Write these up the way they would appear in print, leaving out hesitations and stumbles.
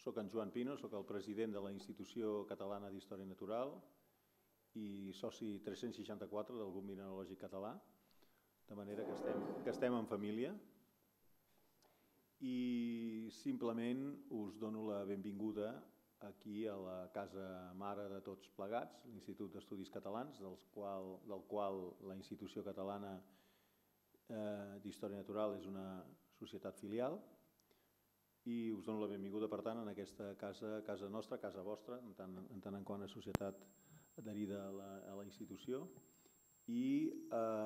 Soc en Joan Pino, soc el president de la Institució Catalana d'Història Natural i soci 364 del Grup Mineralògic Català, de manera que estem en família. I simplement us dono la benvinguda aquí a la casa mare de tots plegats, l'Institut d'Estudis Catalans, del qual la Institució Catalana d'Història Natural és una societat filial, i us dono la benvinguda, per tant, en aquesta casa nostra, casa vostra, en tant en quant a societat adherida a la institució. I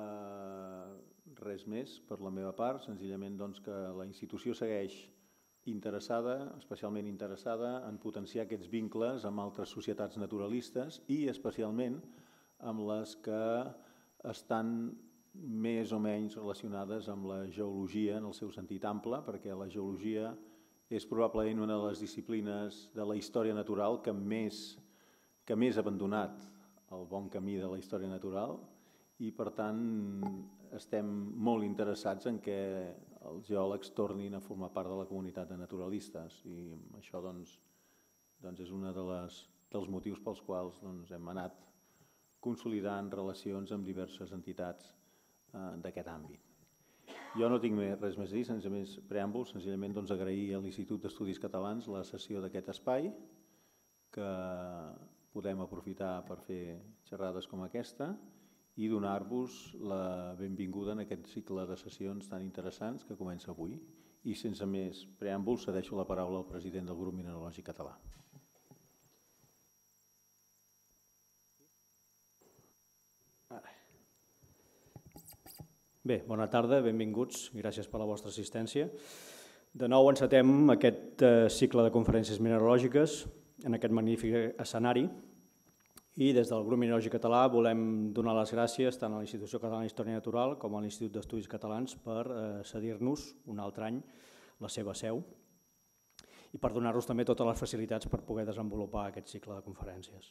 res més per la meva part, senzillament que la institució segueix interessada, especialment interessada, en potenciar aquests vincles amb altres societats naturalistes i especialment amb les que estan més o menys relacionades amb la geologia en el seu sentit ample, perquè la geologia és probablement una de les disciplines de la història natural que més ha abandonat el bon camí de la història natural i, per tant, estem molt interessats en que els geòlegs tornin a formar part de la comunitat de naturalistes i això és un dels motius pels quals hem anat consolidant relacions amb diverses entitats d'aquest àmbit. Jo no tinc res més a dir, sense més preàmbuls, senzillament agrair a l'Institut d'Estudis Catalans la cessió d'aquest espai, que podem aprofitar per fer xerrades com aquesta i donar-vos la benvinguda en aquest cicle de sessions tan interessants que comença avui. I sense més preàmbuls cedeixo la paraula al president del Grup Mineralògic Català. Bé, bona tarda, benvinguts, gràcies per la vostra assistència. De nou encetem aquest cicle de conferències mineralògiques en aquest magnífic escenari i des del Grup Mineralògic Català volem donar les gràcies tant a la Institució Catalana d'Història Natural com a l'Institut d'Estudis Catalans per cedir-nos un altre any la seva seu i per donar-nos també totes les facilitats per poder desenvolupar aquest cicle de conferències.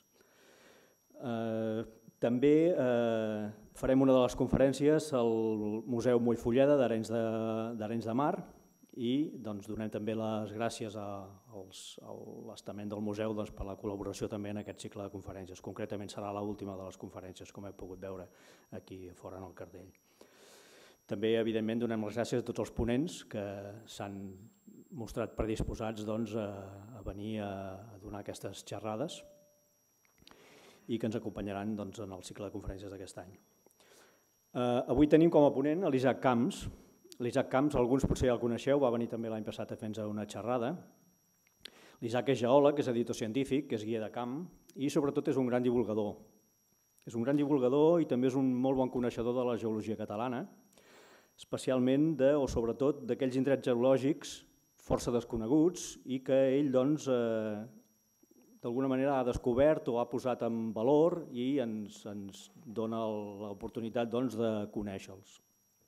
També farem una de les conferències al Museu Mollfolleda d'Arenys de Mar i donem també les gràcies a l'estament del museu per la col·laboració també en aquest cicle de conferències. Concretament serà l'última de les conferències, com heu pogut veure aquí fora en el cartell. També, evidentment, donem les gràcies a tots els ponents que s'han mostrat predisposats a venir a donar aquestes xerrades i que ens acompanyaran en el cicle de conferències d'aquest any. Avui tenim com a ponent l'Isaac Camps. L'Isaac Camps, alguns potser ja el coneixeu, va venir també l'any passat a fer-nos una xerrada. L'Isaac és geòleg, és editor científic, és guia de camp i sobretot és un gran divulgador. És un gran divulgador i també és un molt bon coneixedor de la geologia catalana, especialment o sobretot d'aquells indrets geològics força desconeguts i que ell d'alguna manera ha descobert o ha posat en valor i ens dona l'oportunitat de conèixer-los.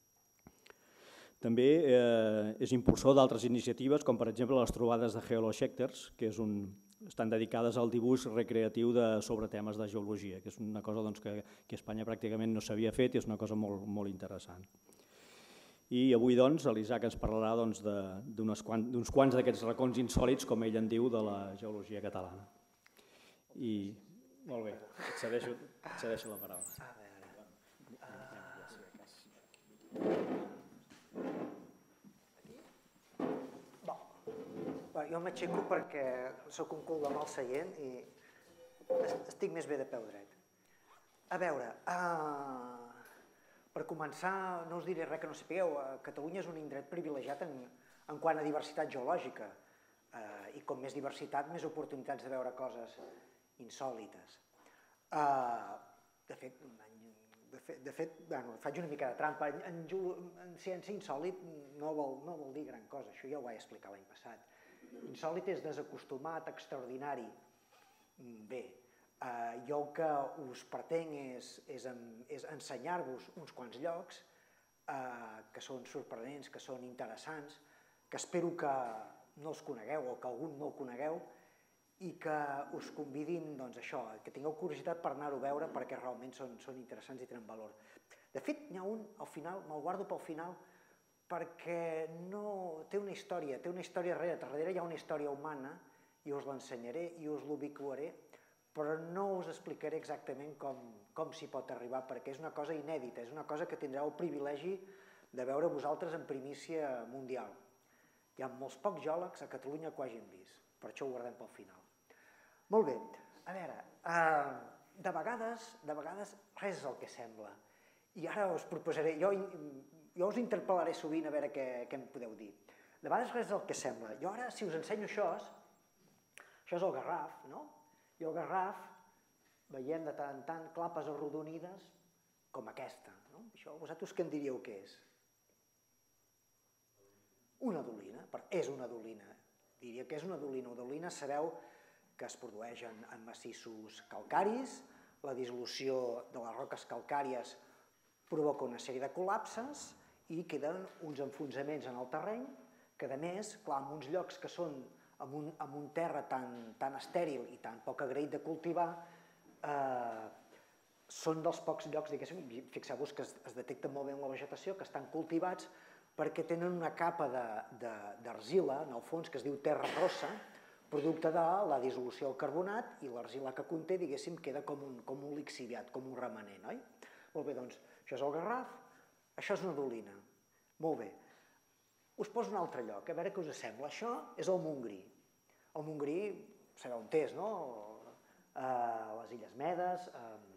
També és impulsor d'altres iniciatives, com per exemple les trobades de geologècters, que estan dedicades al dibuix recreatiu sobre temes de geologia, que és una cosa que a Espanya pràcticament no s'havia fet i és una cosa molt interessant. I avui l'Isaac ens parlarà d'uns quants d'aquests racons insòlits, com ell en diu, de la geologia catalana. I molt bé, et cedeixo la paraula. Jo m'aixeco perquè soc un cul de mal seient i estic més bé de peu dret. A veure, per començar, no us diré res que no sapigueu. Catalunya és un indret privilegiat en quant a diversitat geològica i com més diversitat, més oportunitats de veure coses insòlites. De fet, faig una mica de trampa. En ciència insòlit no vol dir gran cosa, això ja ho vaig explicar l'any passat. Insòlit és desacostumat, extraordinari. Bé, jo el que us pretenc és ensenyar-vos uns quants llocs que són sorprenents, que són interessants, que espero que no els conegueu o que algun no el conegueu i que us convidin, doncs això, que tingueu curiositat per anar-ho a veure perquè realment són interessants i tenen valor. De fet, n'hi ha un, al final, me'l guardo pel final, perquè té una història darrere hi ha una història humana i us l'ensenyaré i us l'ubicuaré, però no us explicaré exactament com s'hi pot arribar, perquè és una cosa inèdita, és una cosa que tindreu el privilegi de veure vosaltres en primícia mundial. Hi ha molts pocs geòlegs a Catalunya que ho hagin vist, per això ho guardem pel final. Molt bé, a veure, de vegades res és el que sembla. I ara us proposaré, jo us interpel·laré sovint a veure què em podeu dir. De vegades res és el que sembla. Jo ara, si us ensenyo això és el Garraf, no? I el Garraf veiem de tant en tant clapes arrodonides com aquesta. Això, vosaltres què en diríeu que és? Una dolina, és una dolina. Diria que és una dolina. Una dolina sabeu que es produeix en massissos calcaris, la dissolució de les roques calcàries provoca una sèrie de col·lapses i queden uns enfonsaments en el terreny que, a més, clar, en uns llocs que són amb un terra tan estèril i tan poc agraït de cultivar, són dels pocs llocs, diguéssim, fixeu-vos que es detecta molt bé en la vegetació, que estan cultivats perquè tenen una capa d'argila, en el fons, que es diu terra rossa, producte de la dissolució del carbonat, i l'argila que conté, diguéssim, queda com un lixiviat, com un remanent, oi? Molt bé, doncs, això és el Garraf, això és una dolina. Molt bé. Us poso un altre lloc, a veure què us sembla. Això és el Montgrí. El Montgrí, sabeu on és, no? Les Illes Medes,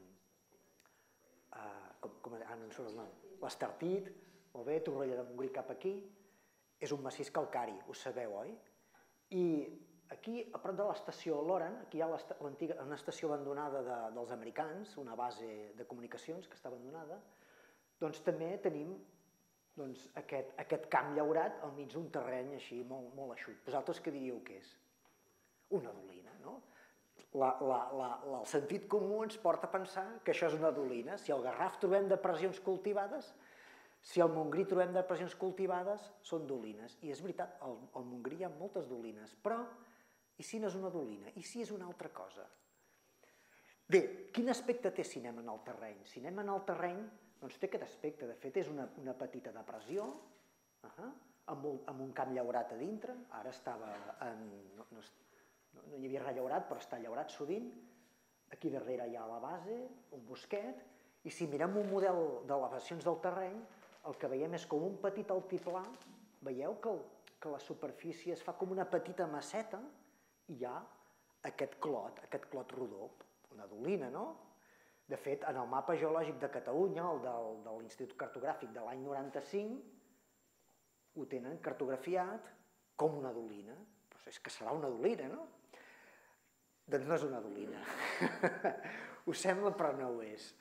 no em surt el nom, l'Estartit, molt bé, Torroella de Montgrí cap aquí. És un massís calcari, ho sabeu, oi? I aquí, a prop de l'estació Loran, aquí hi ha una estació abandonada dels americans, una base de comunicacions que està abandonada, doncs també tenim aquest camp llaurat al mig d'un terreny així molt eixut. Vosaltres què diríeu que és? Una dolina, no? El sentit comú ens porta a pensar que això és una dolina. Si al Garraf trobem depressions cultivades, si al Montgrí trobem depressions cultivades, són dolines. I és veritat, al Montgrí hi ha moltes dolines, però i si no és una dolina? I si és una altra cosa? Bé, quin aspecte té si anem en el terreny? Si anem en el terreny, doncs té aquest aspecte. De fet, és una petita depressió, amb un camp llaurat a dintre. Ara estava no hi havia res llaurat, però està llaurat sovint. Aquí darrere hi ha la base, un bosquet, i si mirem un model d'elevacions del terreny, el que veiem és com un petit altiplà. Veieu que la superfície es fa com una petita maceta i hi ha aquest clot rodó, una dolina, no? De fet, en el mapa geològic de Catalunya, el de l'Institut Cartogràfic de l'any 95, ho tenen cartografiat com una dolina. Però és que serà una dolina, no? Doncs no és una dolina. Ho sembla, però no ho és.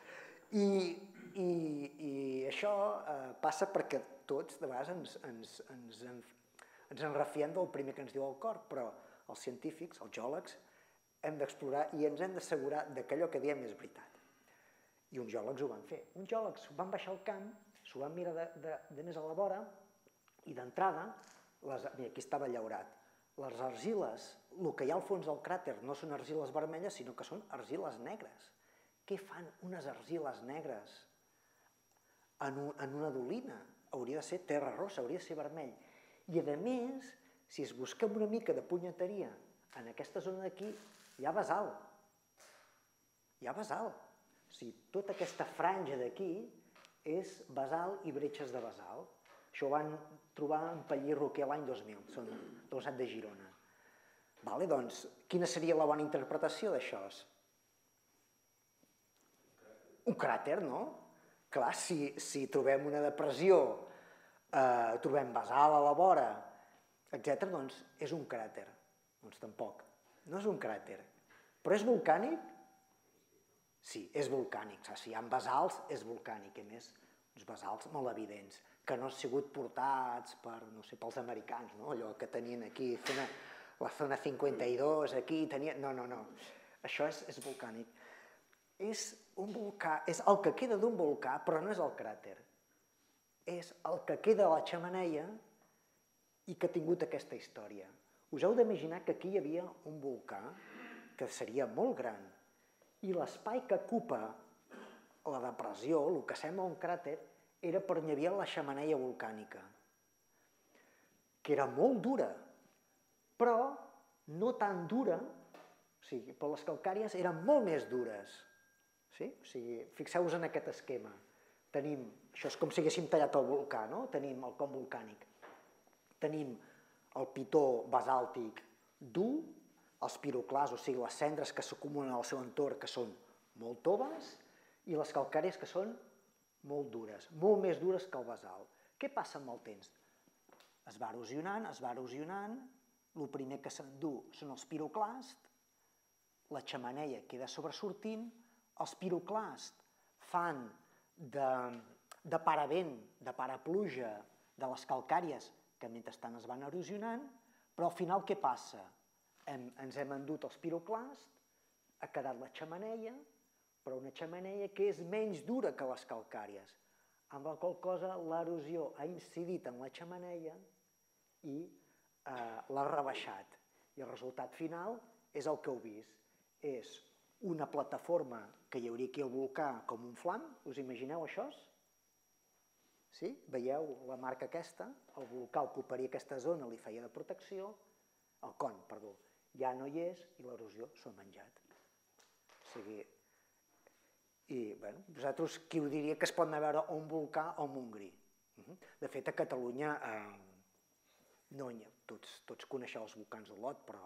I això passa perquè tots, de vegades, ens enrafiem del primer que ens diu el cor, però els científics, els geòlegs, hem d'explorar i ens hem d'assegurar que allò que diem és veritat. I uns geòlegs ho van fer. Uns geòlegs van baixar al camp, s'ho van mirar de més a la vora, i d'entrada, aquí estava llaurat, les argiles, el que hi ha al fons del cràter no són argiles vermelles, sinó que són argiles negres. Què fan unes argiles negres en una dolina? Hauria de ser terra rossa, hauria de ser vermell. I a més, si es busquem una mica de punyeteria en aquesta zona d'aquí, hi ha basalt. Hi ha basalt. O sigui, tota aquesta franja d'aquí és basalt i bretxes de basalt. Això ho van trobar en Pallí Roquer l'any 2000, són de la Universitat de Girona. Doncs, quina seria la bona interpretació d'això? Un cràter, no? Clar, si trobem una depressió, trobem basalt a la vora, etc., doncs és un cràter. Doncs tampoc. No és un cràter. Però és volcànic? Sí, és volcànic. Si hi ha basalts, és volcànic. A més, uns basalts molt evidents, que no han sigut portats pels americans, allò que tenien aquí, la zona 52, aquí tenien... No. Això és volcànic. És un volcà, és el que queda d'un volcà, però no és el cràter. És el que queda a la xemeneia i que ha tingut aquesta història. Us heu d'imaginar que aquí hi havia un volcà que seria molt gran i l'espai que ocupa la depressió, el que sembla un cràter, era per on hi havia la xemeneia volcànica, que era molt dura, però no tan dura, o sigui, però les calcàries eren molt més dures. Sí? O sigui, fixeu-vos en aquest esquema. Tenim, això és com si haguéssim tallat el volcà, no? Tenim el con volcànic. Tenim el pitó basàltic dur, els piroclasts, o sigui, les cendres que s'acumulen al seu entorn, que són molt toves, i les calcàries que són molt dures, molt més dures que el basalt. Què passa amb el temps? Es va erosionant, el primer que s'endú són els piroclasts, la xemeneia queda sobresortint, els piroclasts fan de paravent, de parapluja de les calcàries que mentrestant es van erosionant, però al final què passa? Ens hem endut els piroclasts, ha quedat la xemeneia, però una xemeneia que és menys dura que les calcàries, amb la qual cosa l'erosió ha incidit en la xemeneia i l'ha rebaixat. I el resultat final és el que heu vist. És una plataforma que hi hauria aquí al volcà com un flam, us imagineu això? Sí? Veieu la marca aquesta? El volcà ocuparia aquesta zona, li feia de protecció, el con, perdó, ja no hi és i l'erosió s'ho ha menjat. O sigui, i vosaltres qui ho diria que es pot anar a veure un volcà o un Montgrí? De fet, a Catalunya, tots coneixeu els volcans d'Olot, però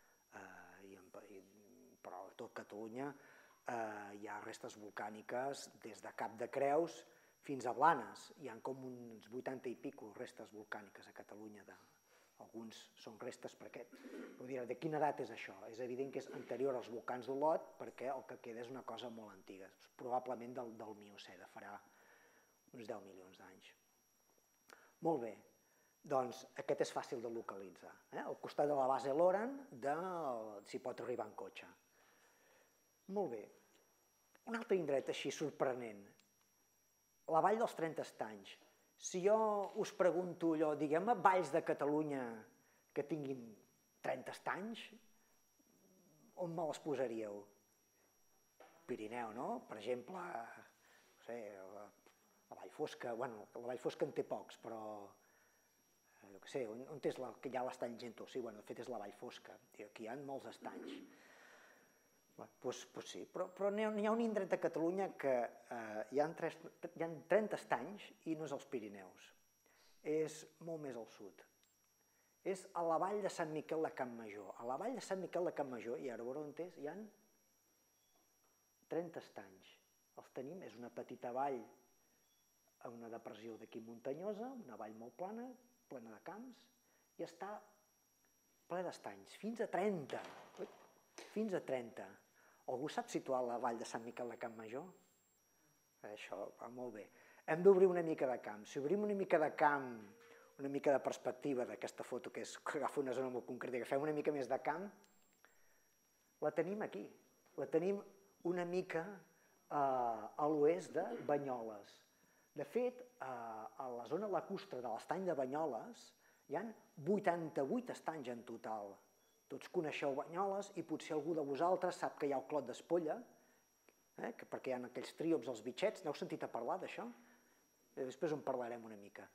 a tot Catalunya hi ha restes volcàniques des de Cap de Creus fins a Blanes. Hi ha com uns 80 i pico restes volcàniques a Catalunya. Alguns són restes perquè, de quina edat és això? És evident que és anterior als volcans d'Olot perquè el que queda és una cosa molt antiga, probablement del Miocè, de farà uns 10 milions d'anys. Molt bé, doncs aquest és fàcil de localitzar. Al costat de la base Loran s'hi pot arribar en cotxe. Molt bé, un altre indret així sorprenent, la Vall dels 30 Estanys. Si jo us pregunto allò, diguem-me valls de Catalunya que tinguin 30 estanys, on me les posaríeu? Pirineu, no? Per exemple, no sé, la Vall Fosca, bueno, la Vall Fosca en té pocs, però jo què sé, on és que hi ha l'estany Gentó? Sí, bueno, de fet és la Vall Fosca, aquí hi ha molts estanys. Doncs sí, però n'hi ha un indret de Catalunya que hi ha 30 estanys i no és als Pirineus, és molt més al sud. És a la vall de Sant Miquel de Campmajor. A la vall de Sant Miquel de Campmajor, i ara veureu on és, hi ha 30 estanys. Els tenim, és una petita vall a una depressió d'aquí muntanyosa, una vall molt plana, plena de camps, i està ple d'estanys, fins a 30. Fins a 30. Algú sap situar la vall de Sant Miquel de Campmajor? Això va molt bé. Hem d'obrir una mica de camp. Si obrim una mica de camp, una mica de perspectiva d'aquesta foto, que és que agafa una zona molt concreta, que fem una mica més de camp, la tenim aquí. La tenim una mica a l'oest de Banyoles. De fet, a la zona lacustre de l'estany de Banyoles hi ha 88 estanys en total. Tots coneixeu Banyoles i potser algú de vosaltres sap que hi ha el Clot d'Espolla, perquè hi ha aquells tríops, els bitxets. N'heu sentit a parlar d'això? Després en parlarem una mica.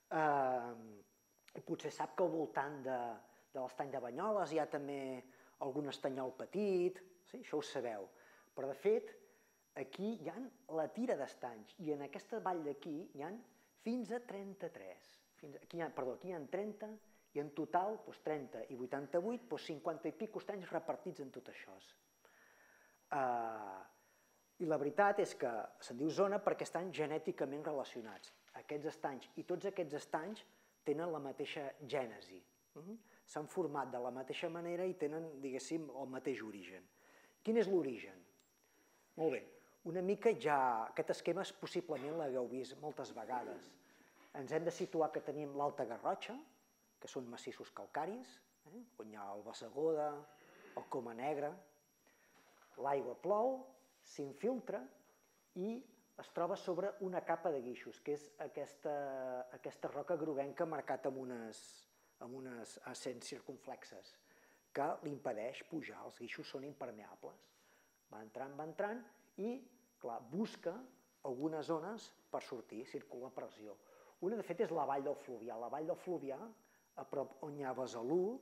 Potser sap que al voltant de l'estany de Banyoles hi ha també algun estanyol petit, això ho sabeu. Però de fet, aquí hi ha la tira d'estanys i en aquesta vall d'aquí hi ha fins a 33. Aquí hi ha 30 i en total 30 i 88, 50 i pico estanys repartits en tot això. I la veritat és que se'n diu zona perquè estan genèticament relacionats. Aquests estanys i tots aquests estanys tenen la mateixa gènesi. S'han format de la mateixa manera i tenen, diguéssim, el mateix origen. Quin és l'origen? Molt bé, una mica ja aquest esquema possiblement l'hagueu vist moltes vegades. Ens hem de situar que tenim l'Alta Garrotxa, que són massissos calcaris, on hi ha el Bassegoda, el Coma Negra, l'aigua plou, s'infiltra i es troba sobre una capa de guixos, que és aquesta roca groguenca marcat amb unes ascents circunflexes, que li impedeix pujar, els guixos són impermeables. Va entrant i, clar, busca algunes zones per sortir, circula pressió. Una, de fet, és la vall del Fluvià. La vall del Fluvià, a prop on hi ha Besalú,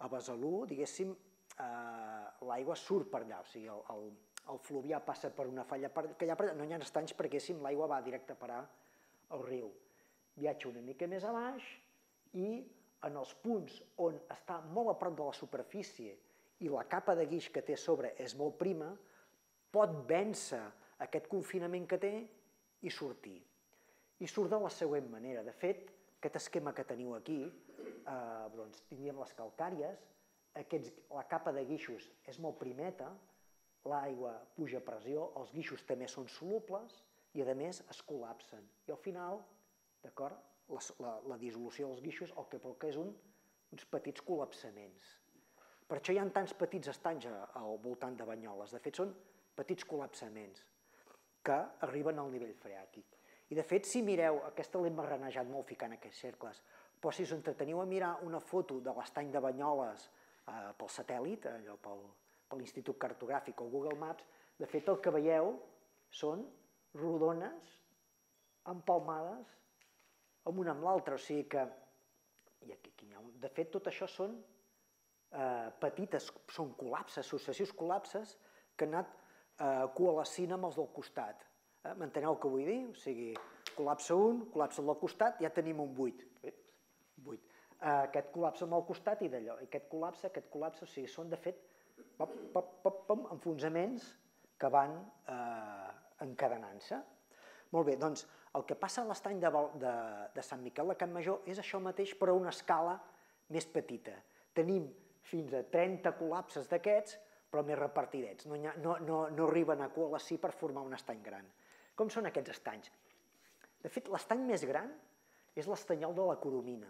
A Besalú, diguéssim, l'aigua surt per allà, o sigui, el fluvià passa per una falla que allà no hi ha estanys perquè l'aigua va directe a parar al riu. Viatja una mica més a baix i en els punts on està molt a prop de la superfície i la capa de guix que té a sobre és molt prima, pot vèncer aquest confinament que té i sortir. I surt de la següent manera. De fet, aquest esquema que teniu aquí, tindríem les calcàries, la capa de guixos és molt primeta, l'aigua puja a pressió, els guixos també són solubles i, a més, es col·lapsen. I al final, d'acord, la dissolució dels guixos el que provoca és uns petits col·lapsaments. Per això hi ha tants petits estanys al voltant de Banyoles. De fet, són petits col·lapsaments que arriben al nivell freàtic. I, de fet, si mireu, aquesta l'hem marranejat molt ficant aquests cercles, però si us entreteniu a mirar una foto de l'estany de Banyoles pel satèl·lit, allò per l'Institut Cartogràfic o Google Maps, de fet el que veieu són rodones empalmades amb una amb l'altra, o sigui que, de fet, tot això són petites, són col·lapses, successius col·lapses que han anat coalescint amb els del costat. M'enteneu el que vull dir? O sigui, col·lapsa un, col·lapsa el del costat, ja tenim un buit. Aquest col·lapsa amb el costat i d'allò, aquest col·lapsa, o sigui, són de fet enfonsaments que van encadenant-se. Molt bé, doncs el que passa a l'estany de Sant Miquel de Campmajor és això mateix però a una escala més petita. Tenim fins a 30 col·lapses d'aquests, però més repartidets. No arriben a coalescir per formar un estany gran. Com són aquests estanys? De fet, l'estany més gran és l'estanyol de la Coromina.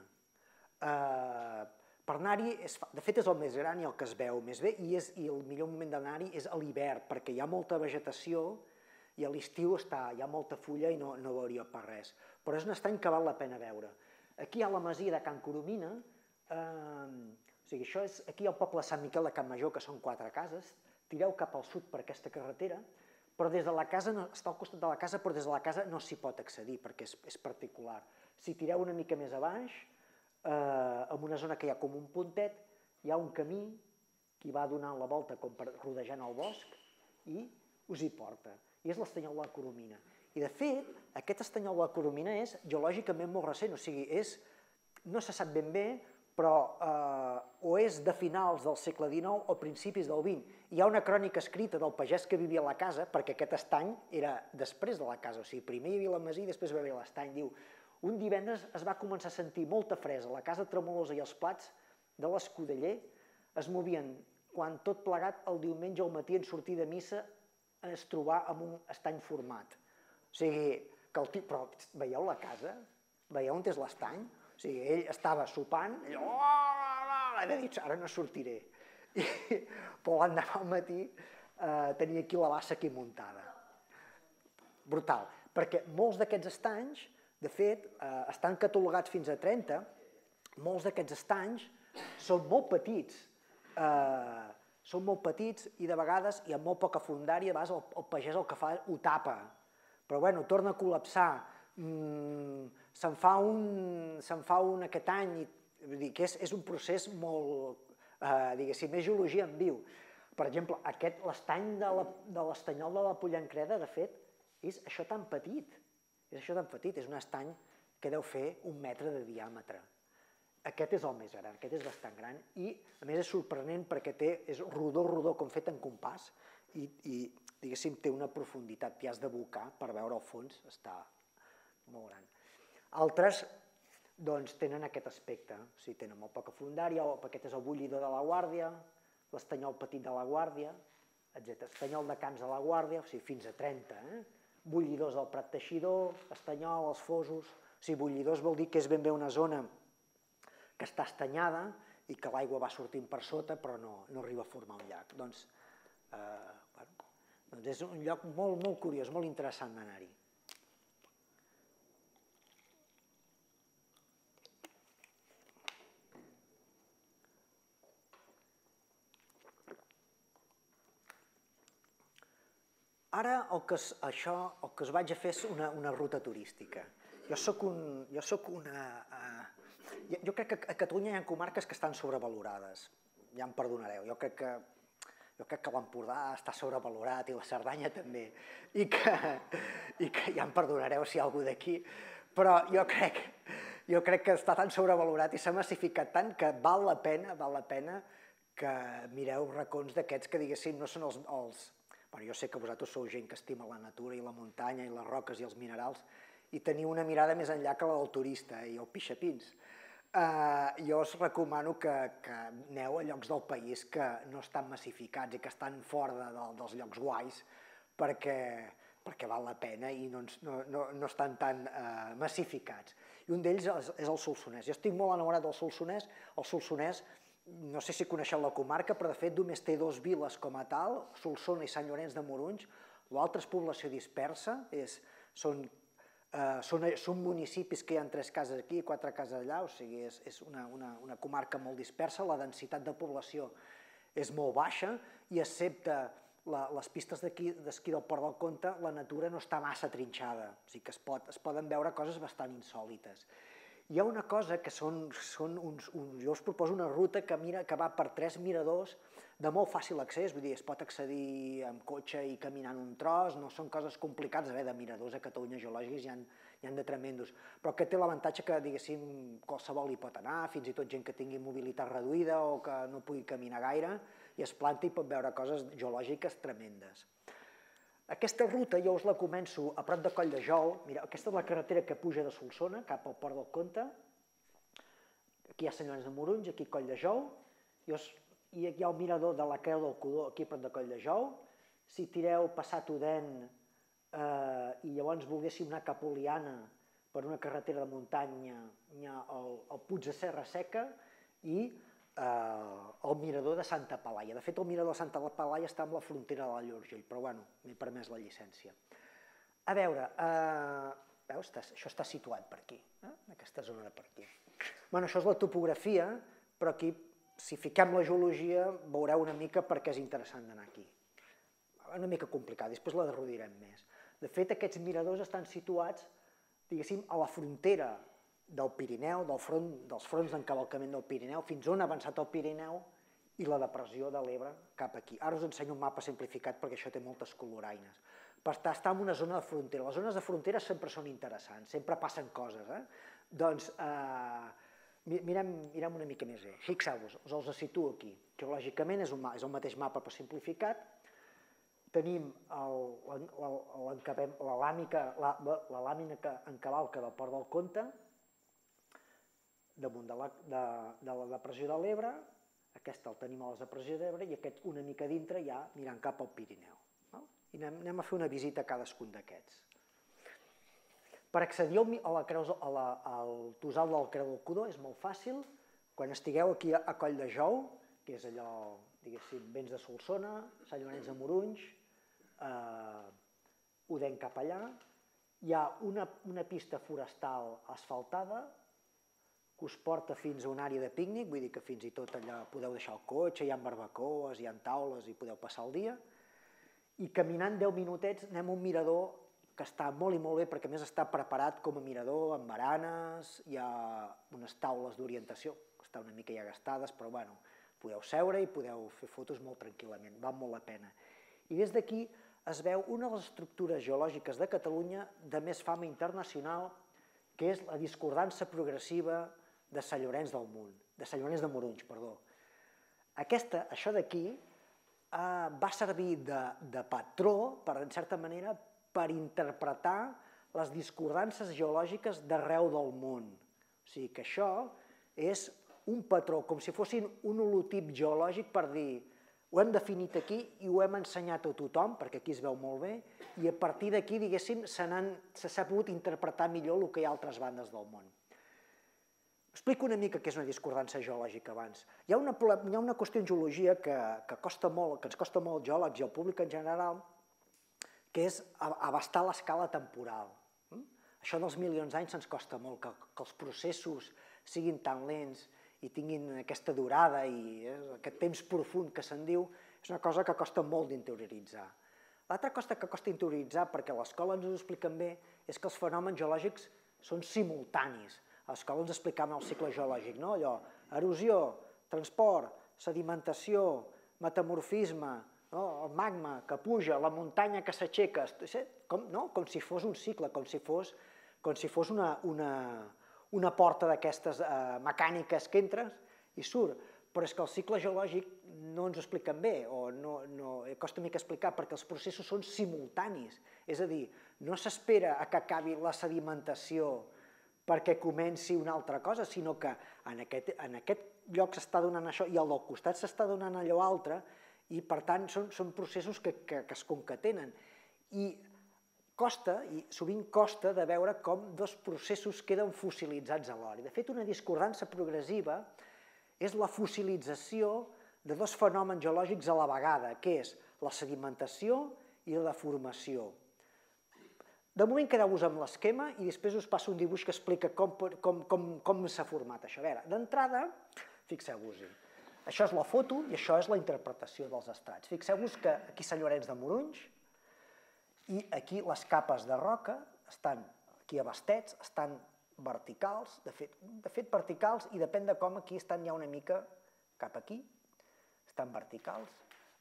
Per anar-hi, de fet, és el més gran i el que es veu més bé, i el millor moment d'anar-hi és a l'hivern, perquè hi ha molta vegetació i a l'estiu hi ha molta fulla i no veuria per res. Però és un estany que val la pena veure. Aquí hi ha la masia de Can Coromina, o sigui, això és aquí al poble de Sant Miquel de Campmajor, que són 4 cases, tireu cap al sud per aquesta carretera, però des de la casa, està al costat de la casa, però des de la casa no s'hi pot accedir perquè és particular. Si tireu una mica més a baix, en una zona que hi ha com un puntet, hi ha un camí que va donant la volta com per rodejant el bosc i us hi porta. I és l'estanyol de la Coromina. I de fet, aquest estanyol de la Coromina és geològicament molt recent, o sigui, no se sap ben bé, però o és de finals del segle XIX o principis del XX. Hi ha una crònica escrita del pagès que vivia a la casa, perquè aquest estany era després de la casa, o sigui, primer hi havia la masia i després hi havia l'estany. Diu, un divendres es va començar a sentir molta fresa, la casa tremolosa i els plats de l'escudeller es movien quan tot plegat el diumenge al matí en sortir de missa es trobà amb un estany format. O sigui, però veieu la casa? Veieu on és l'estany? O sigui, ell estava sopant, i he dit, ara no sortiré. Però l'endemà al matí tenia aquí la bassa aquí muntada. Brutal, perquè molts d'aquests estanys, de fet, estan catalogats fins a 30, molts d'aquests estanys són molt petits, i de vegades hi ha molt poca fondària, a vegades el pagès el que fa ho tapa, però bueno, torna a col·lapsar, se'n fa un aquest any, vull dir que és un procés molt, diguéssim, és geologia en viu. Per exemple, l'estany de l'estanyol de la Pollancreda, de fet, és això tan petit, és un estany que deu fer 1 metre de diàmetre. Aquest és el més gran, aquest és bastant gran i a més és sorprenent perquè és rodó, com fet en compàs i diguéssim té una profunditat, t'hi has d'abocar per veure el fons, està molt gran. Altres doncs tenen aquest aspecte, o sigui, tenen molt poca fondària, aquest és el bullidor de la Guàrdia, l'estanyol petit de la Guàrdia, etc. Estanyol de Camps de la Guàrdia, o sigui, fins a 30, bullidors del Prat Teixidor, estanyol, els fosos, o sigui, bullidors vol dir que és ben bé una zona que està estanyada i que l'aigua va sortint per sota però no arriba a formar un llac. Doncs és un lloc molt, molt curiós, molt interessant d'anar-hi. Ara el que us vaig a fer és una ruta turística. Jo crec que a Catalunya hi ha comarques que estan sobrevalorades. ja em perdonareu, jo crec que l'Empordà està sobrevalorat i la Cerdanya també, i que ja em perdonareu si hi ha algú d'aquí, però jo crec que està tan sobrevalorat i s'ha massificat tant que val la pena que mireu racons d'aquests que, diguéssim, no són els... Bueno, jo sé que vosaltres sou gent que estima la natura i la muntanya i les roques i els minerals i teniu una mirada més enllà que la del turista i el pixapins. Jo us recomano que aneu a llocs del país que no estan massificats i que estan fora dels llocs guais perquè val la pena i no estan tan massificats. I un d'ells és el Solsonès. Jo estic molt enamorat del Solsonès. El Solsonès, no sé si coneixeu la comarca, però de fet només té 2 viles com a tal, Solsona i Sant Llorenç de Morunys. L'altra és població dispersa, són municipis que hi ha 3 cases aquí i 4 cases allà, o sigui, és una comarca molt dispersa, la densitat de població és molt baixa i excepte les pistes d'esquí del Port del Comte, la natura no està massa trinxada, o sigui que es poden veure coses bastant insòlites. Hi ha una cosa que jo us proposo una ruta que va per 3 miradors de molt fàcil accés, vull dir, es pot accedir amb cotxe i caminant un tros, no són coses complicades, de miradors a Catalunya geològics hi ha de tremendos, però que té l'avantatge que, diguéssim, qualsevol hi pot anar, fins i tot gent que tingui mobilitat reduïda o que no pugui caminar gaire, i es planta i pot veure coses geològiques tremendes. Aquesta ruta jo us la començo a prop de Colldejou. Mira, aquesta és la carretera que puja de Solsona cap al Port del Comte. Aquí hi ha Sant Llorenç de Morunys, aquí Colldejou, i aquí hi ha el mirador de la Creu del Codó, aquí a prop de Colldejou. Si tireu passat Odèn i llavors volguéssim anar cap a Oliana per una carretera de muntanya, hi ha el Puig de Serra Seca i el mirador de Santa Palaia. De fet, el mirador de Santa Palaia està amb la frontera de la Llorgell, però bueno, m'he permès la llicència. A veure, veus, això està situat per aquí, aquesta zona de per aquí. Bueno, això és la topografia, però aquí, si fiquem la geologia, veureu una mica per què és interessant d'anar aquí. Una mica complicat, després la derrodirem més. De fet, aquests miradors estan situats, diguéssim, a la frontera del Pirineu, dels fronts d'encavalcament del Pirineu, fins on ha avançat el Pirineu i la depressió de l'Ebre cap aquí. Ara us ensenyo un mapa simplificat perquè això té moltes coloraines. Per estar en una zona de frontera. Les zones de frontera sempre són interessants, sempre passen coses. Doncs mirem una mica més bé. Fixeu-vos, us els situo aquí. Geològicament és el mateix mapa però simplificat. Tenim la làmina que encavalca del Port del Comte, damunt de la depressió de l'Ebre, aquest el tenim a la depressió de l'Ebre i aquest una mica dintre ja mirant cap al Pirineu. I anem a fer una visita a cadascun d'aquests. Per accedir al Tossal del Creu del Codó és molt fàcil. Quan estigueu aquí a Colldejou, que és allò, diguéssim, vens de Solsona, Sant Llorenç de Morunys, Odèn cap allà, hi ha una pista forestal asfaltada que us porta fins a una àrea de pícnic, vull dir que fins i tot allà podeu deixar el cotxe, hi ha barbacoes, hi ha taules i podeu passar el dia. I caminant 10 minutets anem a un mirador que està molt i molt bé perquè a més està preparat com a mirador, amb baranes, hi ha unes taules d'orientació que estan una mica ja gastades, però bueno, podeu seure i podeu fer fotos molt tranquil·lament, val molt la pena. I des d'aquí es veu una de les estructures geològiques de Catalunya de més fama internacional, que és la discordança progressiva de Sant Llorenç de Morunys. Això d'aquí va servir de patró, en certa manera, per interpretar les discordances geològiques d'arreu del món. O sigui que això és un patró, com si fossin un holotip geològic per dir ho hem definit aquí i ho hem ensenyat a tothom, perquè aquí es veu molt bé, i a partir d'aquí, diguéssim, s'ha pogut interpretar millor el que hi ha a altres bandes del món. Explico una mica què és una discordança geològica abans. Hi ha una qüestió en geologia que ens costa molt als geòlegs i al públic en general, que és abastar l'escala temporal. Això dels milions d'anys ens costa molt, que els processos siguin tan lents i tinguin aquesta durada i aquest temps profund que se'n diu, és una cosa que costa molt d'interioritzar. L'altra cosa que costa interioritzar, perquè a l'escola ens ho expliquen bé, és que els fenòmens geològics són simultanis. A l'escola ens explicaven el cicle geològic, no? Allò, erosió, transport, sedimentació, metamorfisme, el magma que puja, la muntanya que s'aixeca, com si fos un cicle, com si fos una porta d'aquestes mecàniques que entres i surt. Però és que el cicle geològic no ens ho expliquen bé, o costa una mica explicar, perquè els processos són simultanis. És a dir, no s'espera a que acabi la sedimentació perquè comenci una altra cosa, sinó que en aquest lloc s'està donant això i al del costat s'està donant allò altre, i per tant són processos que es concatenen. I sovint costa de veure com dos processos queden fossilitzats alhora. De fet, una discordança progressiva és la fossilització de dos fenòmens geològics a la vegada, que és la sedimentació i la deformació. De moment quedeu-vos amb l'esquema i després us passo un dibuix que explica com s'ha format això. A veure, d'entrada, fixeu-vos-hi, això és la foto i això és la interpretació dels estrats. Fixeu-vos que aquí Sant Llorenç de Morunys i aquí les capes de roca estan aquí a Bastets, estan verticals, de fet verticals, i depèn de com aquí estan ja una mica cap aquí, estan verticals.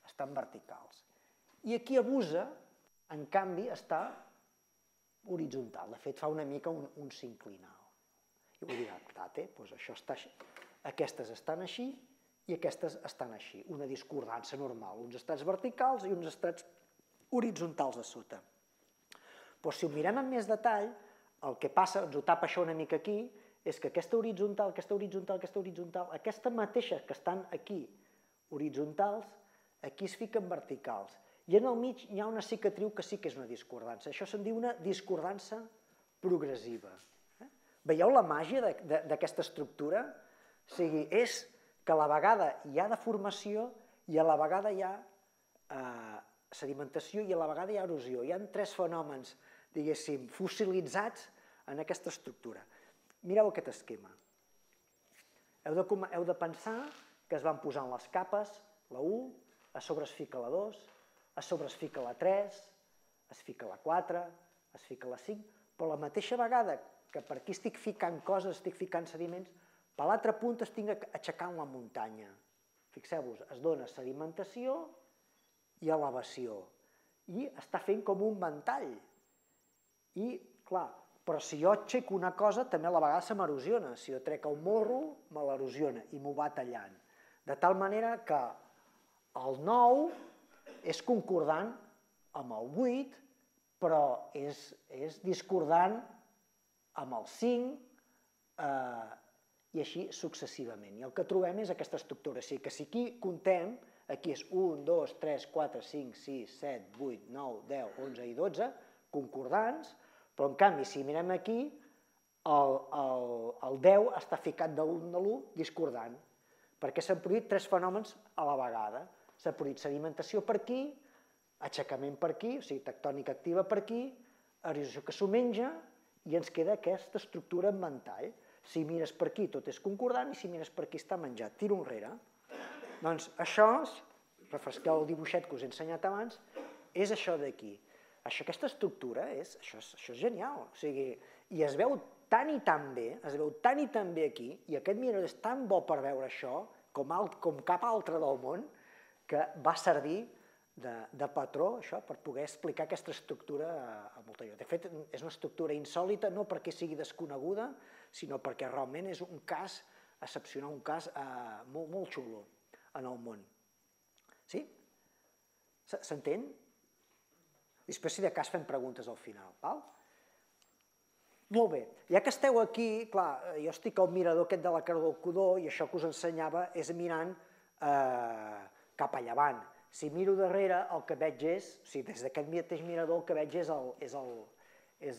I aquí a Busa, en canvi, està horitzontal, de fet fa una mica un sinclinal. I vull dir, doncs això està així, aquestes estan així i aquestes estan així, una discordança normal, uns estrats verticals i uns estrats horitzontals a sota. Però si ho mirem amb més detall, el que passa, ens ho tapa això una mica aquí, és que aquesta horitzontal, aquesta mateixa que estan aquí horitzontals, aquí es fiquen verticals. I en el mig hi ha una cicatriu que sí que és una discordança. Això se'n diu una discordança progressiva. Veieu la màgia d'aquesta estructura? O sigui, és que a la vegada hi ha deformació i a la vegada hi ha sedimentació i a la vegada hi ha erosió. Hi ha tres fenòmens, diguéssim, fossilitzats en aquesta estructura. Mireu aquest esquema. Heu de pensar que es van posant les capes, la 1, a sobre es fica la 2, a sobre es fica la 3, es fica la 4, es fica la 5, però la mateixa vegada que per aquí estic ficant coses, estic ficant sediments, per l'altra punta estic aixecant la muntanya. Fixeu-vos, es dona sedimentació i elevació. I està fent com un ventall. I, clar, però si jo aixeco una cosa, també a la vegada se m'erosiona. Si jo trec el morro, me l'erosiona i m'ho va tallant. De tal manera que el 9 és concordant amb el 8, però és discordant amb el 5 i així successivament. I el que trobem és aquesta estructura. O sigui que si aquí contem, aquí és 1, 2, 3, 4, 5, 6, 7, 8, 9, 10, 11 i 12, concordants, però en canvi, si mirem aquí, el 10 està ficat de l'1 discordant, perquè s'han produït tres fenòmens a la vegada. S'ha produït sedimentació per aquí, aixecament per aquí, o sigui, tectònica activa per aquí, erosió que s'ho menja, i ens queda aquesta estructura en ventall. Si mires per aquí tot és concordant i si mires per aquí està menjat. Tiro enrere. Doncs això, refresqueu el dibuixet que us he ensenyat abans, és això d'aquí. Aquesta estructura, això és genial. O sigui, i es veu tan i tan bé, aquí, i aquest mirador és tan bo per veure això, com cap altre del món, que va servir de patró, això, per poder explicar aquesta estructura a molta gent. De fet, és una estructura insòlita, no perquè sigui desconeguda, sinó perquè realment és un cas excepcional, un cas molt xulo en el món. Sí? S'entén? Després, si de cas, fem preguntes al final. Molt bé. Ja que esteu aquí, clar, jo estic al mirador aquest de la Creu del Codó i això que us ensenyava és mirant cap a llevant. Si miro darrere, el que veig és, o sigui, des d'aquest mateix mirador, el que veig és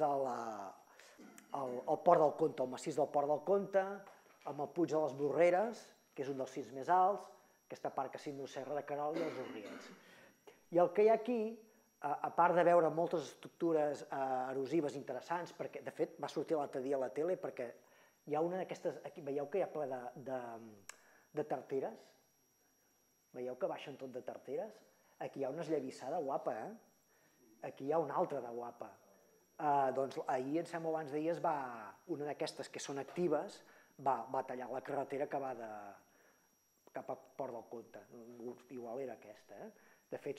el Port del Comte, el massís del Port del Comte, amb el Puig de les Borreres, que és un dels cims més alts, aquesta part que s'indu Serra de Querol i els Orriets. I el que hi ha aquí, a part de veure moltes estructures erosives interessants, perquè de fet va sortir l'altre dia a la tele perquè hi ha una d'aquestes, veieu que hi ha ple de tarteres? Veieu que baixen tot de tarteres? Aquí hi ha una esllavissada guapa, Aquí hi ha una altra de guapa. Doncs ahir, em sembla abans d'ahir, una d'aquestes que són actives va tallar la carretera que va cap a Port del Comte, igual era aquesta. De fet,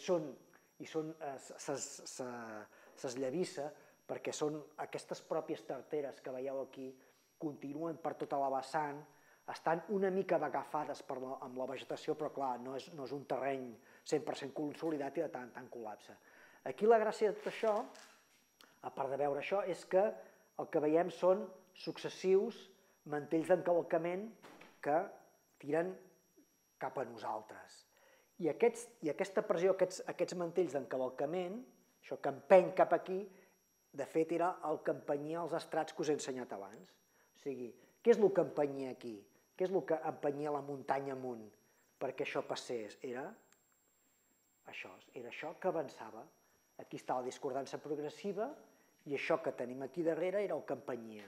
s'esllavissa perquè són aquestes pròpies tarteres que veieu aquí, continuen per tota la vessant, estan una mica agafades amb la vegetació, però clar, no és un terreny 100% consolidat i de tant en tant col·lapsa. Aquí la gràcia de tot això, a part de veure això, és que el que veiem són successius mantells d'encavalcament que tiren cap a nosaltres. I aquesta pressió, aquests mantells d'encavalcament, això que empeny cap aquí, de fet era el que empenyia els estrats que us he ensenyat abans. O sigui, què és el que empenyia aquí? Què és el que empenyia la muntanya amunt perquè això passés? Era això que avançava. Aquí està la discordança progressiva i això que tenim aquí darrere era el que empenyia.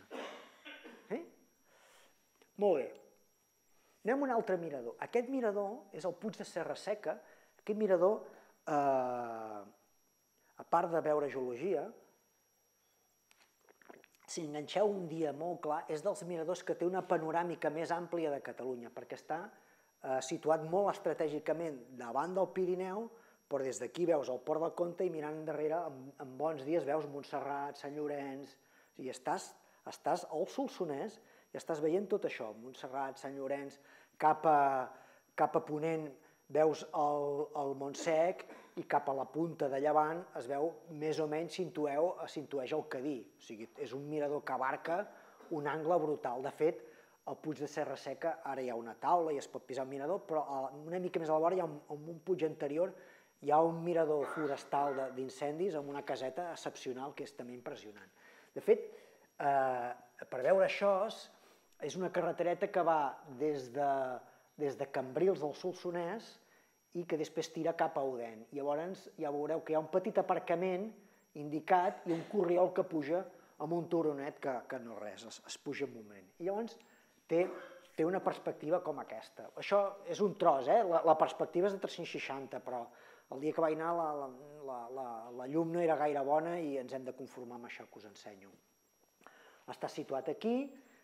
Molt bé. Anem a un altre mirador. Aquest mirador és el Puig de Serra Seca. Aquest mirador, a part de veure geologia, si enganxeu un dia molt clar, és dels miradors que té una panoràmica més àmplia de Catalunya, perquè està situat molt estratègicament davant del Pirineu, però des d'aquí veus el Port del Comte i mirant endarrere, en bons dies veus Montserrat, Sant Llorenç, i estàs al Solsonès i estàs veient tot això, Montserrat, Sant Llorenç, cap a ponent veus el Montsec i cap a la punta de llevant es veu més o menys s'intueix el Cadí. O sigui, és un mirador que abarca un angle brutal. De fet, al Puig de Serra Seca ara hi ha una taula i es pot pisar el mirador, però una mica més a la vora, en un puig anterior, hi ha un mirador forestal d'incendis amb una caseta excepcional que és també impressionant. De fet, per veure això, és una carretereta que va des de Cambrils del Solsonès i que després tira cap a Odèn. Llavors ja veureu que hi ha un petit aparcament indicat i un corriol que puja amb un turonet que no res, es puja un moment. I llavors té una perspectiva com aquesta. Això és un tros, la perspectiva és de 360, però el dia que vaig anar la llum no era gaire bona i ens hem de conformar amb això que us ensenyo. Està situat aquí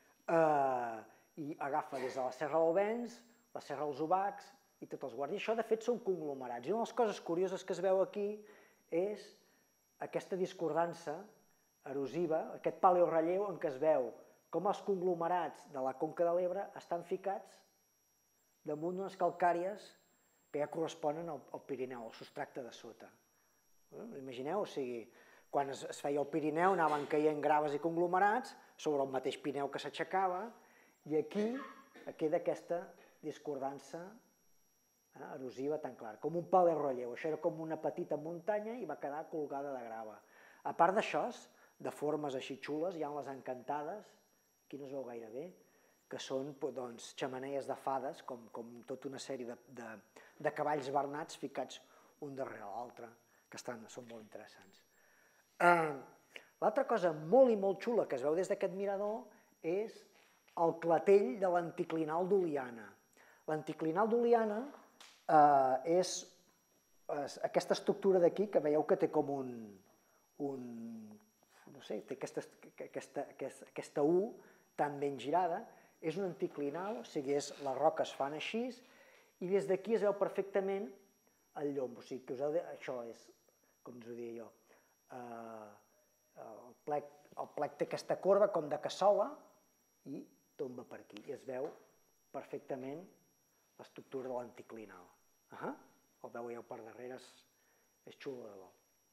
i agafa des de la Serra del Vents, la Serra dels Obacs i tots els guàrdies. Això, de fet, són conglomerats. I una de les coses curioses que es veu aquí és aquesta discordança erosiva, aquest paleorelleu en què es veu com els conglomerats de la Conca de l'Ebre estan ficats damunt d'unes calcàries que ja corresponen al Pirineu, al substracte de sota. Imagineu, o sigui, quan es feia el Pirineu anaven caient graves i conglomerats sobre el mateix Pirineu que s'aixecava i aquí queda aquesta discordança erosiva tan clara, com un paleorelleu. Això era com una petita muntanya i va quedar colgada de grava. A part d'això, de formes així xules, hi ha les encantades, aquí no es veu gaire bé, que són xemeneies de fades, com tota una sèrie de cavalls bernats ficats un darrere l'altre, que són molt interessants. L'altra cosa molt i molt xula que es veu des d'aquest mirador és el clatell de l'anticlinal d'Oliana. L'anticlinal d'Oliana és aquesta estructura d'aquí que veieu que té com no sé, té aquesta U tan ben girada, és un anticlinal, o sigui, les roques fan així i des d'aquí es veu perfectament el llom, o sigui, això és, com us ho diria jo, el plec té aquesta corba com de cassola i tomba per aquí i es veu perfectament l'estructura de l'anticlinal. El veieu per darrere, és xulo de bo.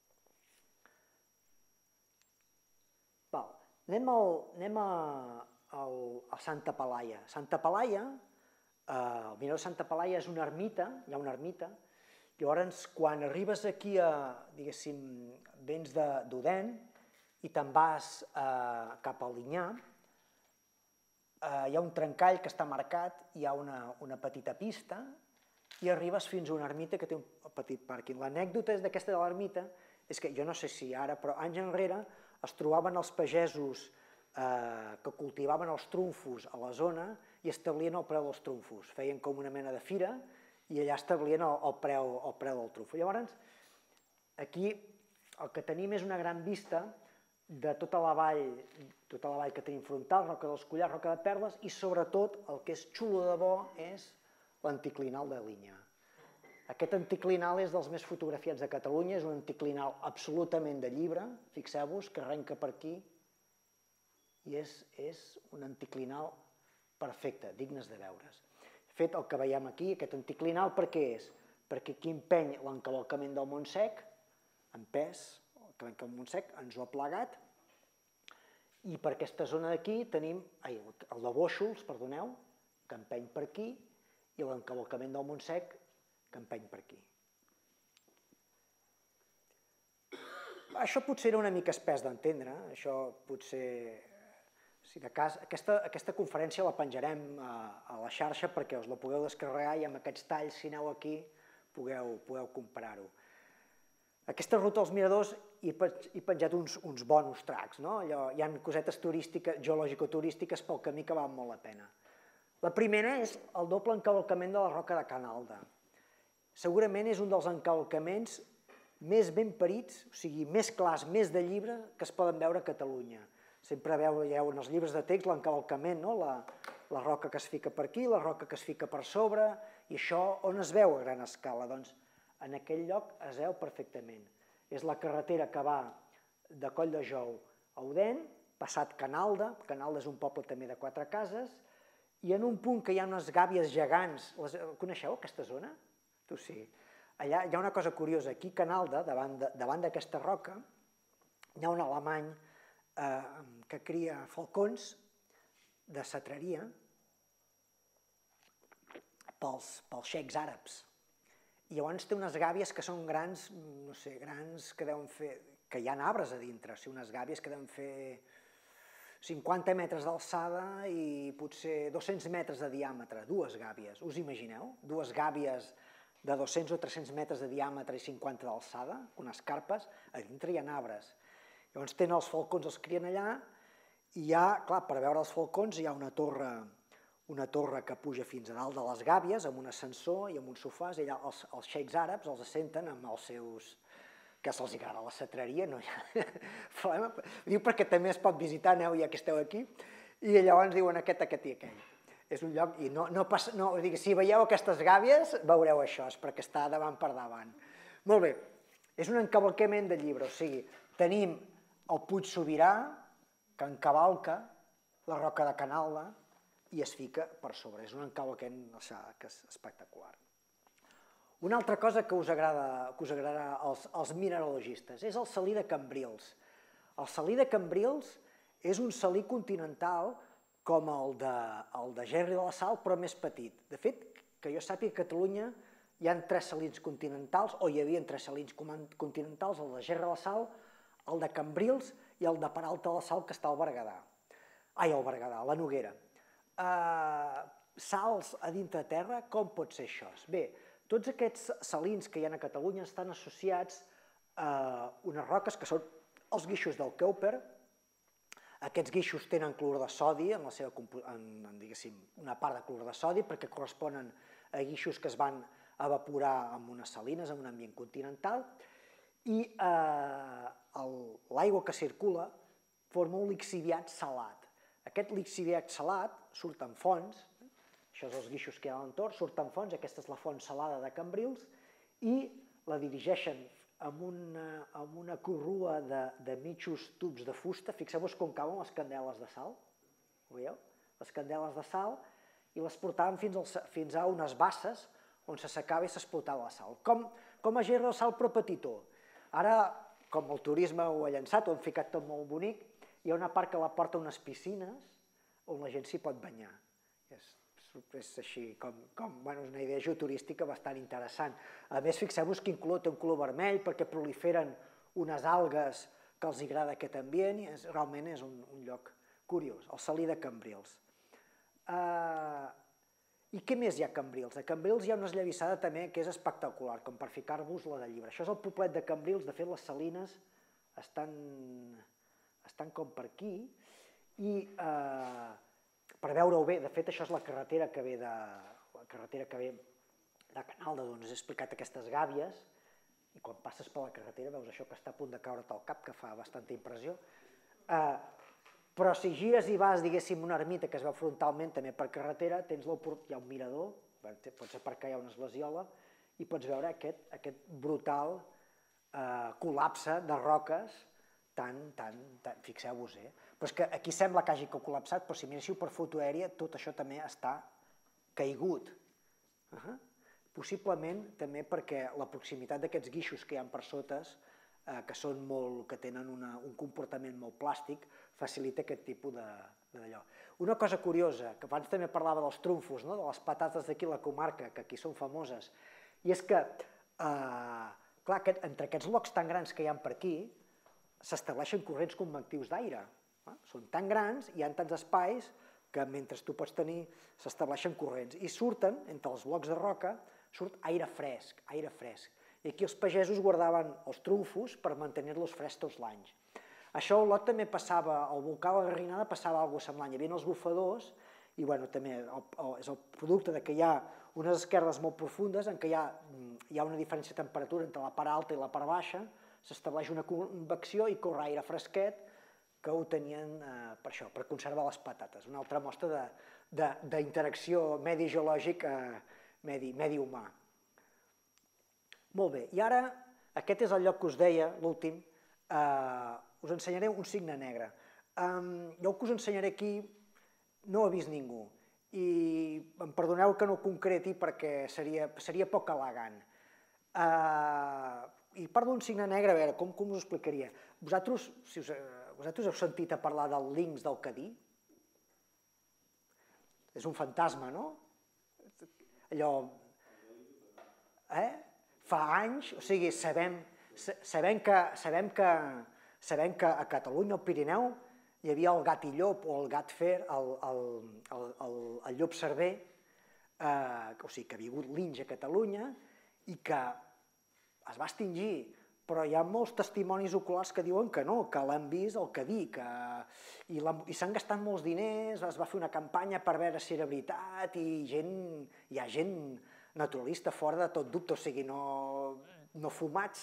Anem a Santa Pelaia. Santa Pelaia, el mirador de Santa Pelaia és una ermita, hi ha una ermita, llavors quan arribes aquí, diguéssim, vens d'Odèn i te'n vas cap a Linyà, hi ha un trencall que està marcat, hi ha una petita pista i arribes fins a una ermita que té un petit pàrquing. L'anècdota d'aquesta de l'ermita és que, jo no sé si ara, però anys enrere es trobaven els pagesos que cultivaven els trumfos a la zona i establien el preu dels trumfos. Feien com una mena de fira i allà establien el preu del trumfo. Llavors, aquí el que tenim és una gran vista de tota la vall que tenim frontal, Roca dels Collars, Roca de Perles, i sobretot el que és xulo de bo és l'anticlinal de Linya. Aquest anticlinal és dels més fotografiats de Catalunya, és un anticlinal absolutament de llibre, fixeu-vos que arrenca per aquí, i és un anticlinal perfecte, dignes de veure's. De fet, el que veiem aquí, aquest anticlinal, per què és? Perquè aquí empeny l'encavalcament del Montsec, en pes, el Montsec ens ho ha plegat, i per aquesta zona d'aquí tenim el de Bóixols, perdoneu, que empeny per aquí, i l'encavalcament del Montsec, que empeny per aquí. Això potser era una mica espès d'entendre, això potser, si de cas, aquesta conferència la penjarem a la xarxa perquè us la pugueu descarregar i amb aquests talls, si aneu aquí, pugueu comparar-ho. Aquesta ruta als miradors hi he penjat uns bonus tracks, no? Hi ha cosetes turístiques, geològico-turístiques pel camí que valen molt la pena. La primera és el doble encavalcament de la Roca de Can Alda. Segurament és un dels encavalcaments més ben parits, o sigui, més clars, més de llibre que es poden veure a Catalunya. Sempre veieu en els llibres de text l'encavalcament, la roca que es fica per aquí, la roca que es fica per sobre, i això on es veu a gran escala? Doncs en aquell lloc es veu perfectament. És la carretera que va de Coll de Jou a Odèn, passat Can Alda, Can Alda és un poble també de 4 cases, i en un punt que hi ha unes gàbies gegants, coneixeu aquesta zona? Tu sí. Allà hi ha una cosa curiosa, aquí a Can Alda, davant d'aquesta roca, hi ha un alemany que cria falcons de cetreria pels xeics àrabs. I llavors té unes gàbies que són grans, no sé, grans que deuen fer, que hi ha arbres a dintre, o sigui, unes gàbies que deuen fer 50 metres d'alçada i potser 200 metres de diàmetre, dues gàbies, us imagineu? Dues gàbies de 200 o 300 metres de diàmetre i 50 d'alçada, unes carpes, a dintre hi ha arbres. Llavors tenen els falcons, els crien allà, i hi ha, clar, per veure els falcons hi ha una torre que puja fins a dalt de les gàbies, amb un ascensor i amb uns sofàs, i allà els xeics àrabs els assenten amb els seus, que se'ls agrada la cetreria, no hi ha problema. Diu perquè també es pot visitar, aneu ja que esteu aquí, i llavors diuen aquest i aquell. És un lloc, i si veieu aquestes gàbies, veureu això, és perquè està davant per davant. Molt bé, és un encavalcament de llibre, o sigui, tenim el Puig Sobirà, que encavalca la Roca de Can Alda i es fica per sobre. És un encavalcament espectacular. Una altra cosa que us agradarà als mineralogistes és el salí de Cambrils. El salí de Cambrils és un salí continental com el de Gerri de la Sal, però més petit. De fet, que jo sàpiga, a Catalunya hi ha 3 salins continentals, o hi havia 3 salins continentals, el de Gerri de la Sal, el de Cambrils i el de Peralta de la Sal, que està al Berguedà. Ai, al Berguedà, a la Noguera. Sals a dintre de terra, com pot ser això? Bé, tots aquests salins que hi ha a Catalunya estan associats a unes roques que són els guixos del Keuper. Aquests guixos tenen clorur de sodi, en una part de clorur de sodi, perquè corresponen a guixos que es van evaporar en unes salines, en un ambient continental, i l'aigua que circula forma un lixiviat salat. Aquest lixiviat salat surt en fonts, això és els guixos que hi ha a l'entorn, surt en fonts, aquesta és la font salada de Cambrils, i la dirigeixen amb una corrua de mitjos tubs de fusta. Fixeu-vos com cauen les candeles de sal, ho veieu? Les candeles de sal, i les portaven fins a unes basses on s'assecava i s'explotava la sal. Com a Gerri de Sal, però petitó. Ara, com el turisme ho ha llançat, ho han ficat tot molt bonic, hi ha una part que la porta a unes piscines on la gent s'hi pot banyar. És així, és una idea geoturística bastant interessant. A més, fixeu-vos quin color té un color vermell, perquè proliferen unes algues que els agrada aquest ambient, i realment és un lloc curiós, el salí de Cambrils. I què més hi ha a Cambrils? A Cambrils hi ha una esllavissada també que és espectacular, com per ficar-vos la de llibre. Això és el poblet de Cambrils, de fet les salines estan com per aquí, i per veure-ho bé, de fet això és la carretera que ve de Can Alda, d'on us he explicat aquestes gàbies, i quan passes per la carretera veus això que està a punt de caure't al cap, que fa bastanta impressió. Però si gires i vas, diguéssim, una ermita que es veu frontalment també per carretera, hi ha un mirador pots aparcar ja una esglesiola i pots veure aquest brutal col·lapse de roques, fixeu-vos, però és que aquí sembla que hagi col·lapsat, però si miréssiu per foto aèria, tot això també està caigut. Possiblement també perquè la proximitat d'aquests guixos que hi ha per sotes, que tenen un comportament molt plàstic, facilita aquest tipus d'allò. Una cosa curiosa, que abans també parlava dels trumfos, de les patates d'aquí a la comarca, que aquí són famoses, i és que, clar, entre aquests blocs tan grans que hi ha per aquí, s'estableixen corrents convectius d'aire. Són tan grans, hi ha tants espais, que mentre tu pots tenir, s'estableixen corrents. I surten, entre els blocs de roca, surt aire fresc, aire fresc. I aquí els pagesos guardaven els trumfos per mantenir-los frescs tots l'any. Això a Olot també passava, al volcà de la Garrinada passava alguna cosa semblant. Hi havia els bufadors, i també és el producte que hi ha unes esquerdes molt profundes en què hi ha una diferència de temperatura entre la part alta i la part baixa, s'estableix una convecció i corre aire fresquet, que ho tenien per això, per conservar les patates. Una altra mostra d'interacció medi geològic, medi humà. Molt bé, i ara, aquest és el lloc que us deia, l'últim, us ensenyaré un cigne negre. Jo el que us ensenyaré aquí no ho ha vist ningú, i em perdoneu que no ho concreti perquè seria poc elegant. I parlo d'un cigne negre, a veure, com us ho explicaria? Vosaltres heu sentit a parlar del linx del Cadí? És un fantasma, no? Allò... Fa anys, o sigui, sabem que a Catalunya, al Pirineu, hi havia el gat i llop, o el gat fer, el llop cerver, o sigui, que ha vingut linx a Catalunya i que es va extingir, però hi ha molts testimonis oculars que diuen que no, que l'han vist al Cadí, i s'han gastat molts diners, es va fer una campanya per veure si era veritat, i hi ha gent naturalista fora de tot dubte, o sigui, no fumats,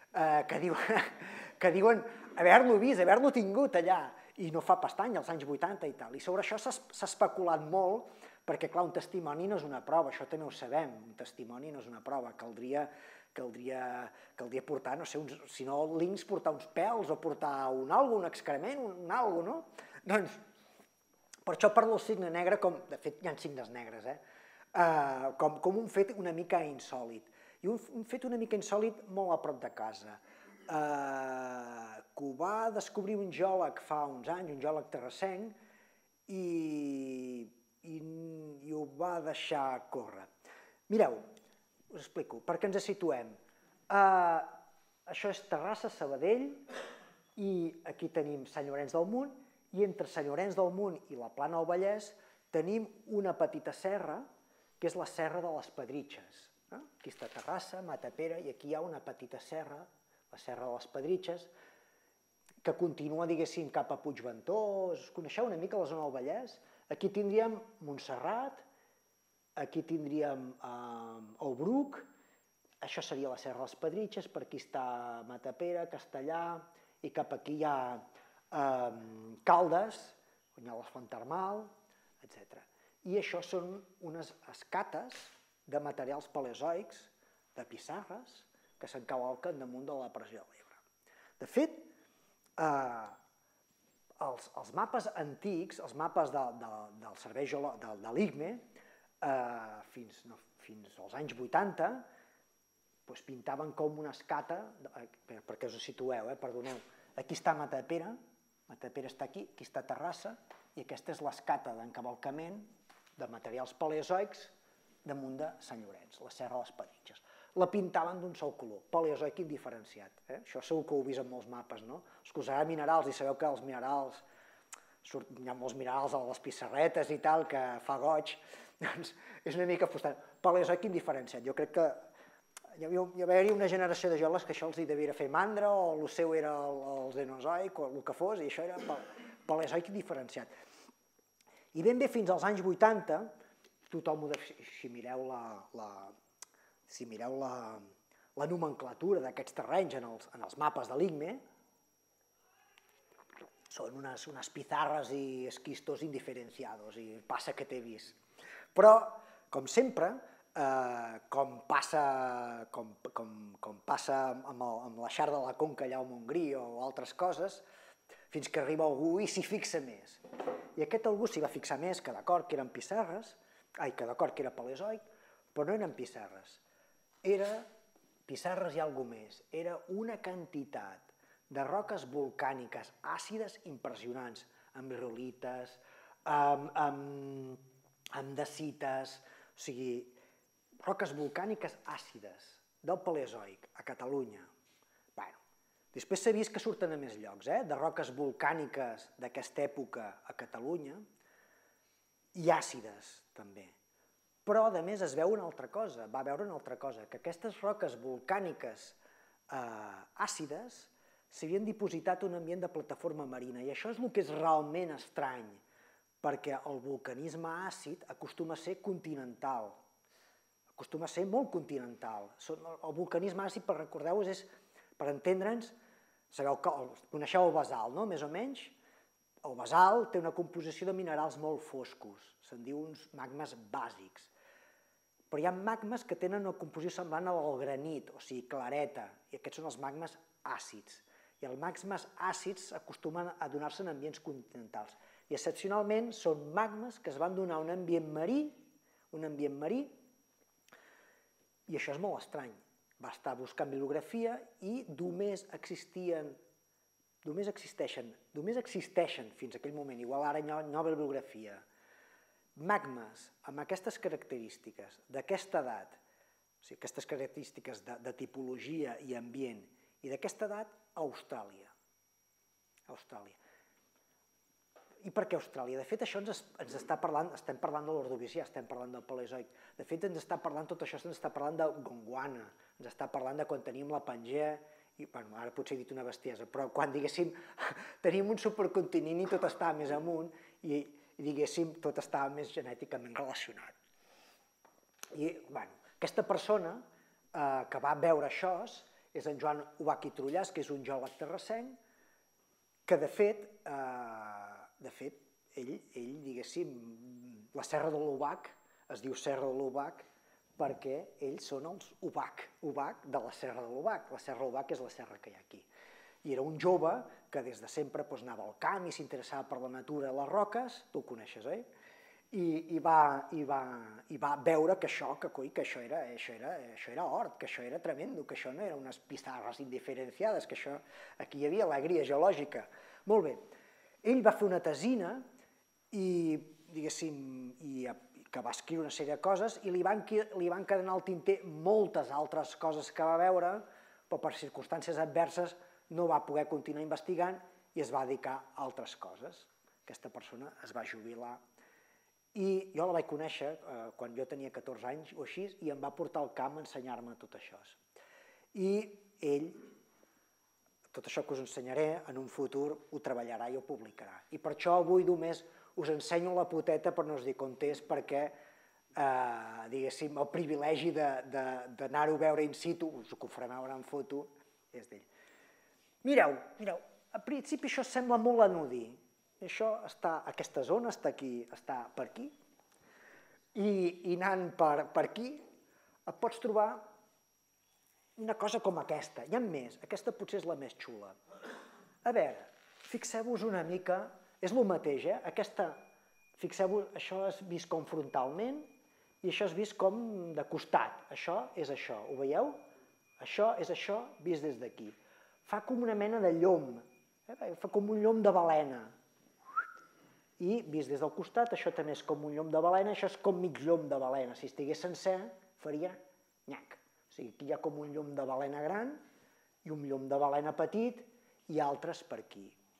que diuen haver-lo vist, haver-lo tingut allà, i no fa pas any, als anys 80 i tal. I sobre això s'ha especulat molt, perquè, clar, un testimoni no és una prova, això també ho sabem, un testimoni no és una prova, caldria portar, no sé, si no el linx, portar uns pèls o portar un excrement, un algo, no? Doncs, per això parlo del cigne negre, de fet hi ha cignes negres, com un fet una mica insòlid. I un fet una mica insòlid molt a prop de casa, que ho va descobrir un geòleg fa uns anys, un geòleg terrassenc, i ho va deixar córrer. Mireu, us explico, perquè ens situem. Això és Terrassa, Sabadell, i aquí tenim Sant Llorenç del Munt, i entre Sant Llorenç del Munt i la Plana del Vallès tenim una petita serra, que és la Serra de les Pedritxes. Aquí està Terrassa, Matapera, i aquí hi ha una petita serra, la Serra de les Pedritxes, que continua, diguéssim, cap a Puigventós. Coneixeu una mica la zona del Vallès? Aquí tindríem Montserrat, aquí tindríem el Bruc, això seria la Serra de les Pedritxes, per aquí està Matapera, Castellà, i cap aquí hi ha Caldes, on hi ha la Font Termal, etc. I això són unes escates de materials paleozoics, de pissarres, que s'encavalquen damunt de la depressió de l'Ebre. De fet, els mapes antics, els mapes del servei de l'IGME, fins als anys 80, pintaven com una escata, perquè us ho situeu, perdoneu, aquí està Matapera, Matapera està aquí està Terrassa, i aquesta és l'escata d'encavalcament de materials paleozoics damunt de Sant Llorenç, la Serra de les Pedritxes. La pintaven d'un sol color, paleozoic indiferenciat. Això segur que ho heu vist en molts mapes, no? Els que usarà minerals, i sabeu que els minerals, hi ha molts minerals a les pissarretes i tal, que fa goig, doncs és una mica frustrant. Paleozoic indiferenciat, jo crec que hi va haver-hi una generació de geòlegs que això els devia fer mandra, o el seu era el Cenozoic, o el que fos, i això era paleozoic indiferenciat. I ben bé fins als anys 80, tothom, si mireu la nomenclatura d'aquests terrenys en els mapes de l'IGME, són unes pizarres i esquistos indiferenciados, i passa que t'he vist. Però, Com sempre, com passa amb la Xarxa de la Conca allà al Montgrí o altres coses, fins que arriba algú i s'hi fixa més. I aquest algú s'hi va fixar més, que d'acord que eren pissarres, que d'acord que era paleozoic, però no eren pissarres. Era pissarres i alguna més. Era una quantitat de roques volcàniques àcides impressionants, amb riolites, amb dacites, o sigui, roques volcàniques àcides del Paleozoic a Catalunya. Després s'ha vist que surten a més llocs, de roques volcàniques d'aquesta època a Catalunya i àcides també. Però, a més, es veu una altra cosa, va veure una altra cosa, que aquestes roques volcàniques àcides s'havien dipositat en un ambient de plataforma marina, i això és el que és realment estrany, perquè el volcanisme àcid acostuma a ser continental, acostuma a ser molt continental. El volcanisme àcid, per recordeu-vos, és, per entendre'ns, coneixeu el basalt, no?, més o menys? El basalt té una composició de minerals molt foscos, se'n diu uns magmes bàsics. Però hi ha magmes que tenen una composició semblant al granit, o sigui, clareta, i aquests són els magmes àcids. I els magmes àcids acostumen a donar-se en ambients continentals. I excepcionalment són magmes que es van donar un ambient marí, i això és molt estrany. Va estar buscant bibliografia i només existeixen fins a aquell moment, igual ara nova bibliografia, magmes amb aquestes característiques, d'aquesta edat, o sigui, aquestes característiques de tipologia i ambient, i d'aquesta edat a Austràlia. I per què Austràlia? De fet, això estem parlant de l'Ordovicià, estem parlant del Paleozoic. De fet, tot això ens està parlant de Gondwana, ens està parlant de quan teníem la Pangea, i ara potser he dit una bestiesa, però quan, diguéssim, teníem un supercontinent i tot estava més amunt i, diguéssim, tot estava més genèticament relacionat. I, aquesta persona que va veure això és en Joan Ubach i Trullàs, que és un geòleg terrassenc, que de fet, ell, diguéssim, la Serra de l'Ubach es diu Serra de l'Ubach perquè ells són els Ubach de la Serra de l'Ubach. La Serra de l'Ubach és la serra que hi ha aquí. I era un jove que des de sempre anava al camp i s'interessava per la natura de les roques, tu ho coneixes, oi? I va veure que això era hort, que això era tremendo, que això no eren unes pissarres indiferenciades, que això, aquí hi havia alegria geològica. Molt bé. Ell va fer una tesina i, diguéssim, que va escriure una sèrie de coses i li van quedar al tinter moltes altres coses que va veure, però per circumstàncies adverses no va poder continuar investigant i es va dedicar a altres coses. Aquesta persona es va jubilar. I jo la vaig conèixer quan jo tenia 14 anys o així i em va portar al camp a ensenyar-me tot això. I ell, tot això que us ensenyaré, en un futur ho treballarà i ho publicarà. I per això avui només us ensenyo la poteta per no us dir contés, perquè, diguéssim, el privilegi d'anar-ho a veure in situ, us ho farem veure en foto, és d'ell. Mireu, a principi això sembla molt anodí. Això està, aquesta zona està aquí, està per aquí, i anant per aquí et pots trobar una cosa com aquesta. Hi ha més, aquesta potser és la més xula. A veure, fixeu-vos una mica, és el mateix, aquesta, fixeu-vos, això és vist com frontalment i això és vist com de costat. Això és això, ho veieu? Això és això vist des d'aquí. Fa com una mena de llom, fa com un llom de balena. I vist des del costat, això també és com un llom de balena, això és com mig llom de balena. Si estigués sencer, faria nyac. O sigui, aquí hi ha com un llom de balena gran i un llom de balena petit i altres per aquí.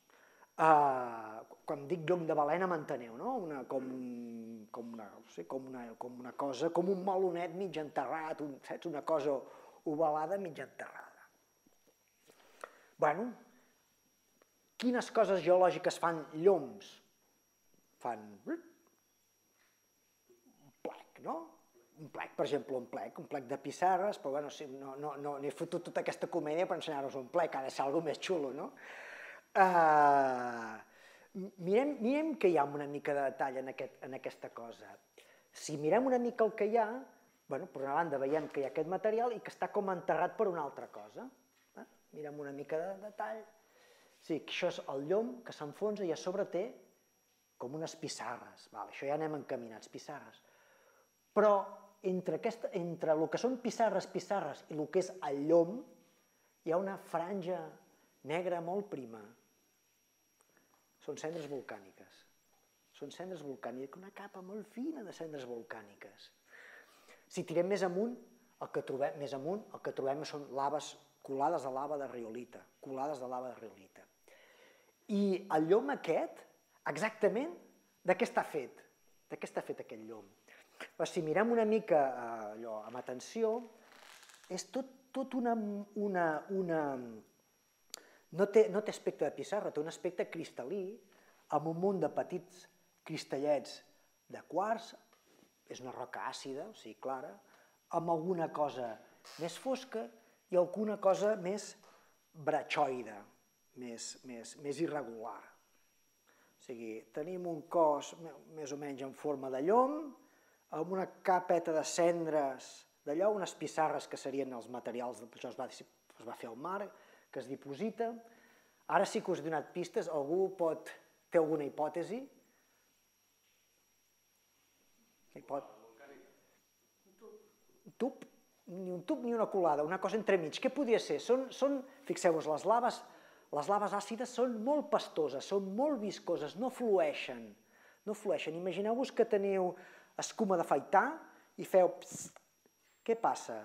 Quan dic llom de balena m'enteneu, no? Com una cosa, com un melonet mig enterrat, saps? Una cosa ovalada mig enterrada. Bueno, quines coses geològiques fan lloms? Fan un plec, no? Un plec, per exemple, un plec de pissarres, però bueno, no he fotut tota aquesta comèdia per ensenyar-vos un plec, ha de ser alguna més xulo, no? Mirem que hi ha una mica de detall en aquesta cosa. Si mirem una mica el que hi ha, per una banda veiem que hi ha aquest material i que està com enterrat per una altra cosa. Mirem una mica de detall. Sí, que això és el llom que s'enfonsa i a sobre té com unes pissarres. Això ja anem encaminats, pissarres. Però entre el que són pissarres i el que és el llom, hi ha una franja negra molt prima. Són cendres volcàniques. Són cendres volcàniques, una capa molt fina de cendres volcàniques. Si tirem més amunt, el que trobem són laves colades de lava de riolita, I el llom aquest, exactament, de què està fet? De què està fet aquest llom? Si mirem una mica amb atenció, és tot una... No té aspecte de pissarra, té un aspecte cristal·lí, amb un munt de petits cristallets de quars, és una roca àcida, o sigui, clara, amb alguna cosa més fosca i alguna cosa més bratxoide, més irregular. O sigui, tenim un cos més o menys en forma de llom, amb una capeta de cendres d'allò, unes pissarres que serien els materials, això es va fer al mar, que es diposita. Ara sí que us he donat pistes, algú té alguna hipòtesi? Ni un tub ni una colada, una cosa entremig. Què podria ser? Fixeu-vos, les laves àcides són molt pastoses, són molt viscoses, no flueixen. Imagineu-vos que teniu escuma d'afaitar i feu... Què passa?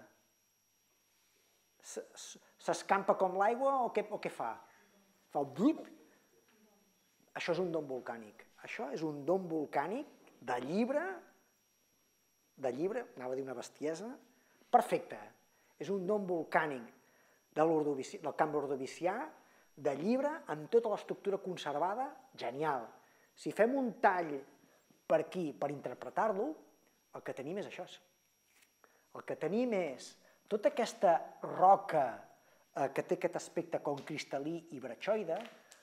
S'escampa com l'aigua o què fa? Fa un blup? Això és un dom volcànic. Això és un dom volcànic de llibre, anava a dir una bestiesa, perfecte. És un dom volcànic del camp ordovicià, de llibre, amb tota l'estructura conservada, genial. Si fem un tall per aquí per interpretar-lo, el que tenim és això. El que tenim és tota aquesta roca que té aquest aspecte com cristal·lí i bratxoide,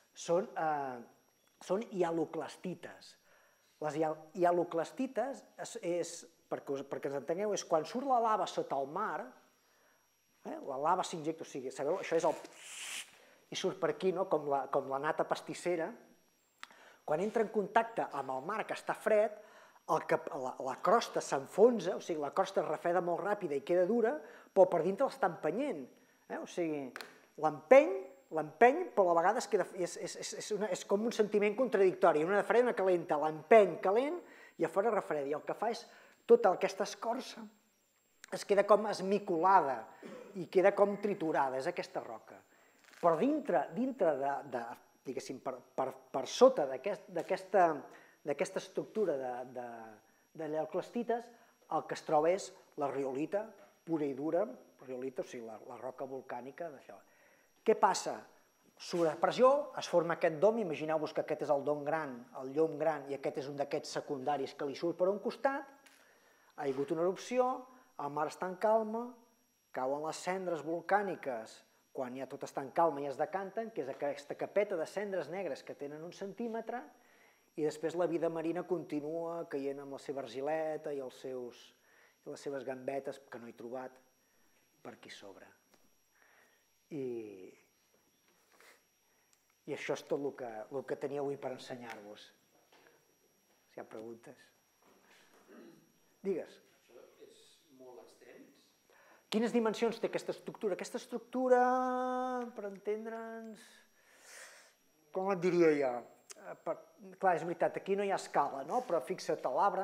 són hialoclastites. Les hialoclastites, perquè ens entengueu, és quan surt la lava sota el mar, la lava s'injecta, o sigui, sabeu, això és el... i surt per aquí, com la nata pastissera. Quan entra en contacte amb el mar que està fred, la crosta s'enfonsa, o sigui, la crosta es refreda molt ràpida i queda dura, però per dintre l'està empenyent. O sigui, l'empeny, però a la vegada és com un sentiment contradictori, una de freda i una calenta, l'empeny calent i a fora refreda. I el que fa és tota aquesta escorça es queda com esmicolada i queda com triturada, és aquesta roca. Però dintre diguéssim, per sota d'aquesta estructura de hialoclastites, el que es troba és la riolita pura i dura, riolita, o sigui, la roca volcànica d'això. Què passa? Surt a pressió, es forma aquest dom, imagineu-vos que aquest és el dom gran, el llom gran, i aquest és un d'aquests secundaris que li surt per un costat, ha hagut una erupció, el mar està en calma, cauen les cendres volcàniques, quan ja tot està en calma i es decanten, que és aquesta capeta de cendres negres que tenen 1 centímetre, i després la vida marina continua caient amb la seva argileta i les seves gambetes, que no he trobat, per aquí sobre. I això és tot el que tenia avui per ensenyar-vos. Si hi ha preguntes. Digues. Això és molt extens? Quines dimensions té aquesta estructura? Aquesta estructura, per entendre'ns, com et diria jo? Clar, és veritat, aquí no hi ha escala, no? Però fixa't a l'arbre,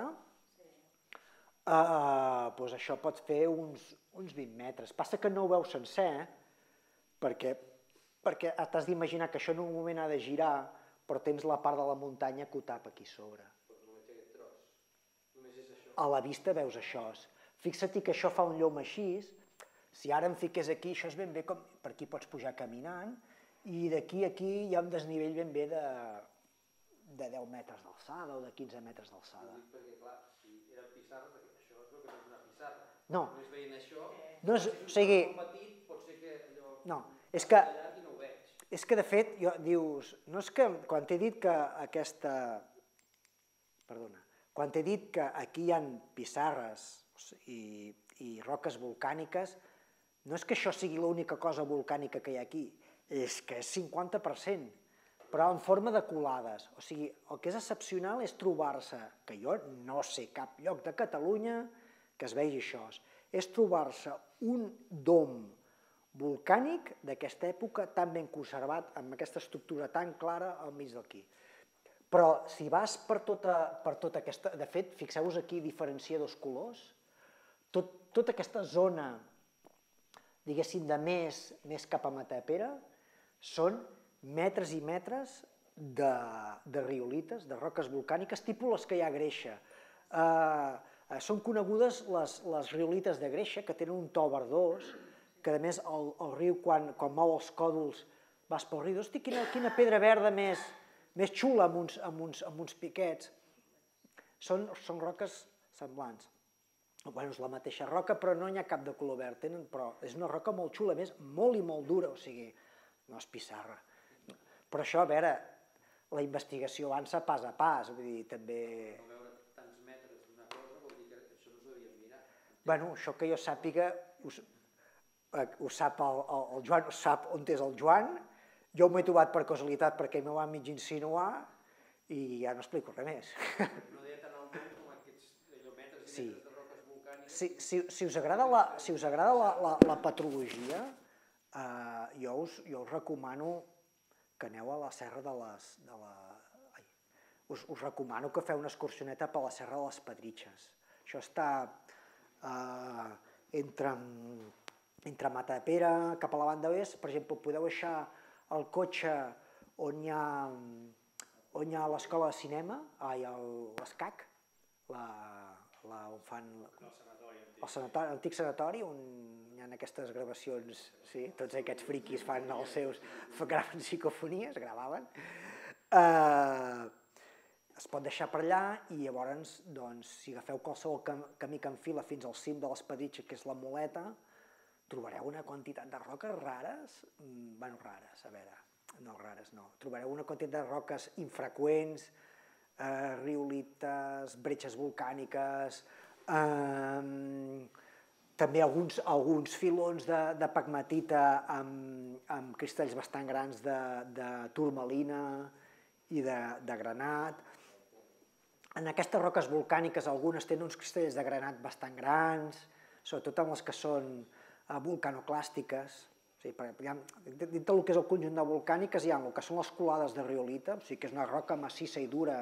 doncs això pot fer uns 20 metres. Passa que no ho veus sencer, perquè t'has d'imaginar que això en un moment ha de girar, però tens la part de la muntanya que ho tapa aquí sobre. Però només té aquest tros? Només és això? A la vista veus això. Fixa't que això fa un llom així, si ara em fiqués aquí, això és ben bé com... Per aquí pots pujar caminant, i d'aquí a aquí hi ha un desnivell ben bé de 10 metres d'alçada o de 15 metres d'alçada. Ho dic perquè, clar, si era pissarra, això és el que és una pissarra. No. Només veient això, o sigui... petit, pot ser que allò... No, és que de fet, dius... No és que, quan t'he dit que aquesta... Perdona. Quan t'he dit que aquí hi ha pissarres i roques volcàniques, no és que això sigui l'única cosa volcànica que hi ha aquí, és que és 50%, però en forma de colades. O sigui, el que és excepcional és trobar-se, que jo no sé cap lloc de Catalunya que es vegi això, és trobar-se un dom volcànic d'aquesta època tan ben conservat, amb aquesta estructura tan clara al mig d'aquí. Però si vas per tota aquesta... De fet, fixeu-vos aquí, diferencia dos colors. Tota aquesta zona, diguéssim, de més cap a Matapera, són metres i metres de riolites, de roques volcàniques, tipus les que hi ha a Greixa. Són conegudes les riolites de Greixa, que tenen un to verdós, que a més el riu, quan mou els còdols, vas pel riu, hosti, quina pedra verda més xula amb uns piquets. Són roques semblants. Bé, és la mateixa roca, però no n'hi ha cap de color verd, però és una roca molt xula, a més, molt i molt dura, o sigui, no és pissarra. Però això, a veure, la investigació avança pas a pas, vull dir, també... No veure tants metres d'una cosa vol dir que això no s'ho devien mirar. Bé, això que jo sàpiga, ho sap el Joan, ho sap on és el Joan. Jo m'ho he trobat per casualitat perquè m'ho van mig insinuar i ja no explico res més. No deia tan alt com aquests metres i metres de roques volcàniques. Si us agrada la petrologia, jo us recomano que aneu a la serra de les... Us recomano que feu una excursioneta per la serra de les Pedritxes. Això està entre Matapera, cap a la banda oest. Per exemple, podeu deixar el cotxe on hi ha l'escola de cinema, l'ESCAC, on fan l'antic sanatori, on hi ha aquestes gravacions, tots aquests friquis fan els seus, graven psicofonies, gravaven. Es pot deixar per allà i llavors, si agafeu qualsevol camí que enfila fins al cim de les Pedritxes, que és la Moleta, trobareu una quantitat de roques rares, rares, a veure, no rares, no. Trobareu una quantitat de roques infreqüents, riolites, bretxes volcàniques, també alguns filons de pegmatita amb cristalls bastant grans de turmalina i de granat. En aquestes roques volcàniques algunes tenen uns cristalls de granat bastant grans, sobretot amb les que són vulcanoclàstiques. Dintre del que és el conjunt de volcàniques hi ha el que són les colades de riolita, o sigui que és una roca massissa i dura,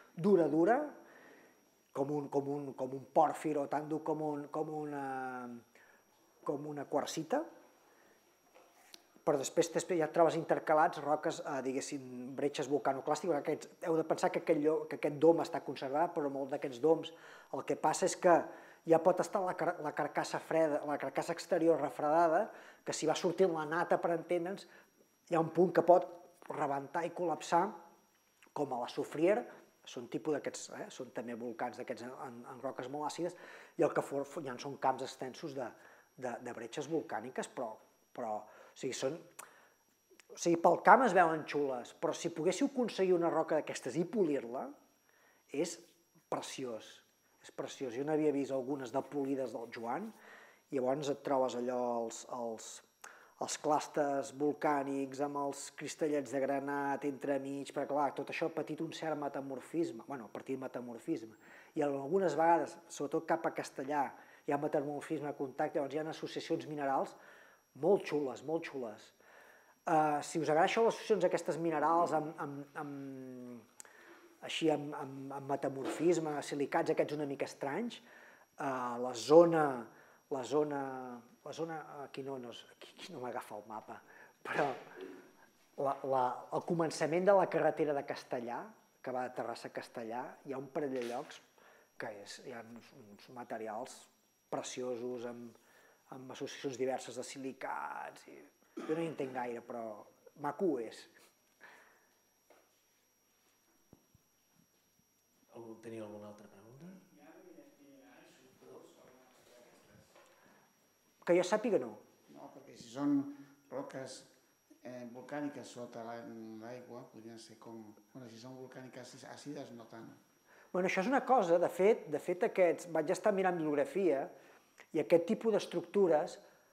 com un pòrfir o tan dur com una quarsita, però després ja trobes intercalats roques, diguéssim, bretxes vulcanoclàstiques. Heu de pensar que aquest dom està conservat, però molts d'aquests doms el que passa és que ja pot estar la carcassa freda, la carcassa exterior refredada, que si va sortint la nata, per entendre'ns, hi ha un punt que pot rebentar i col·lapsar, com a la Soufrière, són tipus d'aquests, són també volcans d'aquests en roques molt àcides, i el que hi ha són camps extensos de bretxes volcàniques, però pel camp es veuen xules, però si poguéssiu aconseguir una roca d'aquestes i polir-la, és preciós. És preciós. Jo n'havia vist algunes de polides del Joan, i llavors et trobes allò, els clàsters volcànics amb els cristallets de granat entremig, perquè clar, tot això ha patit un cert metamorfisme, petit metamorfisme, i algunes vegades, sobretot cap a Castellà, hi ha metamorfisme de contacte, llavors hi ha associacions minerals molt xules, molt xules. Si us agrada això, les associacions d'aquestes minerals així amb metamorfisme, silicats aquests una mica estranys, la zona, aquí no m'agafa el mapa, però al començament de la carretera de Castellà, que va de Terrassa a Castellà, hi ha un parell de llocs que hi ha uns materials preciosos amb associacions diverses de silicats. Jo no hi entenc gaire, però maco és. Teniu alguna altra pregunta? Que jo sàpiga no. No, perquè si són roques volcàniques sota l'aigua, podrien ser com... Si són volcàniques àcides, no tant. Bueno, això és una cosa, de fet vaig estar mirant bibliografia i aquest tipus d'estructures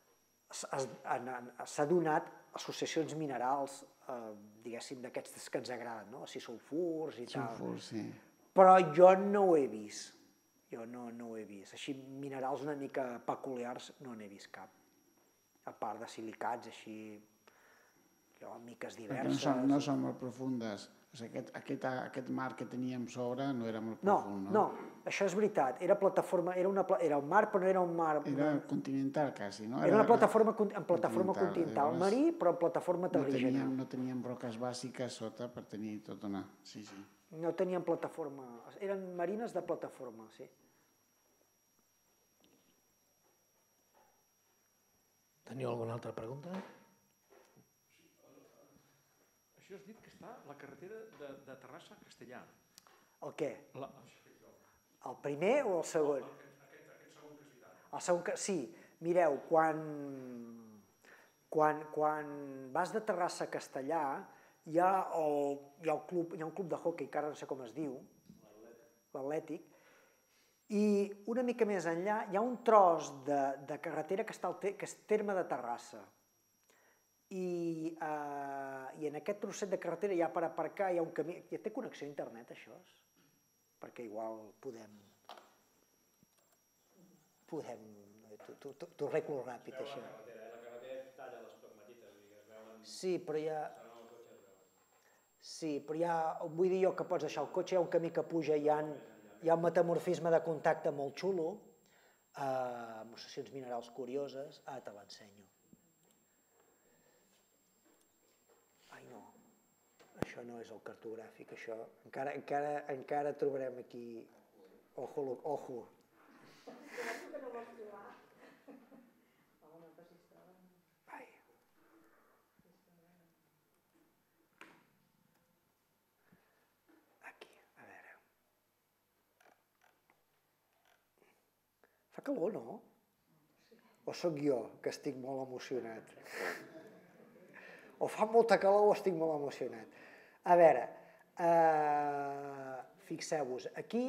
s'ha donat a associacions minerals, diguéssim, d'aquestes que ens agraden, no? Si sulfurs i tal. Sulfurs, sí. Però jo no ho he vist. Jo no ho he vist. Així, minerals una mica peculiars no n'he vist cap. A part de silicats, així, miques diverses. Perquè no són molt profundes. O sigui, aquest mar que teníem sobre no era molt profund, no? No, això és veritat. Era plataforma, era un mar, però no era un mar... Era continental, quasi, no? Era una plataforma continental marí, però en plataforma terrigenal. No teníem roques bàsiques sota per tenir tota una... Sí. No tenien plataforma, eren marines de plataforma, sí. Teniu alguna altra pregunta? Això has dit que està a la carretera de Terrassa a Castellà. El què? El primer o el segon? Aquest segon que has dit ara. El segon que... Sí, mireu, quan vas de Terrassa a Castellà, hi ha un club de hoquei, que ara no sé com es diu, l'Atlètic, i una mica més enllà hi ha un tros de carretera que és terme de Terrassa. I en aquest trosset de carretera hi ha per aparcar, hi ha un camí... Ja té connexió a internet, això? Perquè igual podem... T'ho arreglo ràpid, això. La carretera talla les pegmatites i es veuen... Sí, però hi ha... Sí, però hi ha... Vull dir jo que pots deixar el cotxe, hi ha un camí que puja, hi ha un metamorfisme de contacte molt xulo, amb associacions minerals curioses. Ah, te l'ensenyo. Ai, no. Això no és el cartogràfic, això. Encara trobarem aquí... Ojo. Ai. Aquí, a veure. Fa calor, no? O sóc jo, que estic molt emocionat? O fa molta calor o estic molt emocionat? A veure, fixeu-vos, aquí...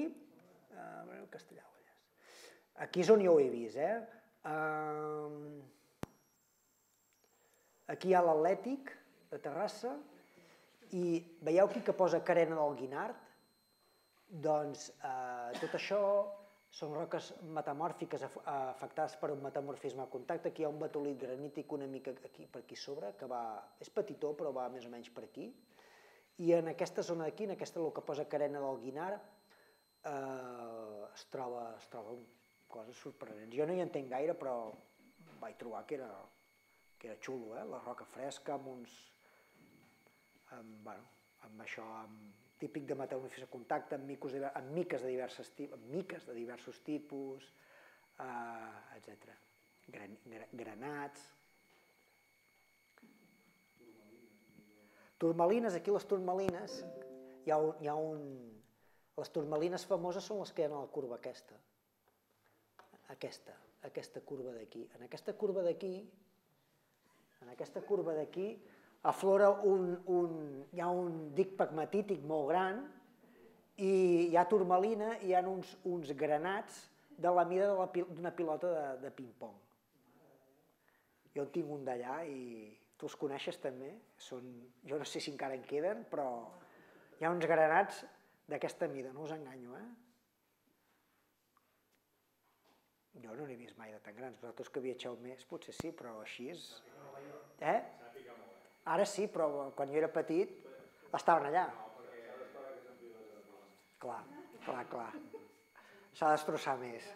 Aquí és on jo ho he vist, Aquí hi ha l'Atlètic de Terrassa i veieu aquí que posa Carena del Guinard? Doncs tot això són roques metamòrfiques afectades per un metamorfisme de contacte. Aquí hi ha un batolit granític una mica per aquí sobre, que va... És petitó, però va més o menys per aquí. I en aquesta zona d'aquí, en aquesta el que posa Carena del Guinard, es troba coses sorprenents. Jo no hi entenc gaire, però vaig trobar que era xulo, la roca fresca, amb uns... amb això, típic de metamorfisme de contacte, amb miques de diversos tipus, etc. Granats. Turmalines, aquí les turmalines, les turmalines famoses són les que hi ha a la curva aquesta. Aquesta curva d'aquí. En aquesta curva d'aquí aflora hi ha un dic pegmatític molt gran i hi ha turmalina i hi ha uns granats de la mida d'una pilota de ping-pong. Jo en tinc un d'allà i tu els coneixes també. Jo no sé si encara en queden, però hi ha uns granats d'aquesta mida, no us enganyo, Jo no n'he vist mai de tan grans. Vosaltres que viatgeu més, potser sí, però així és... Ara sí, però quan jo era petit estaven allà. Clar. S'ha de destrossar més.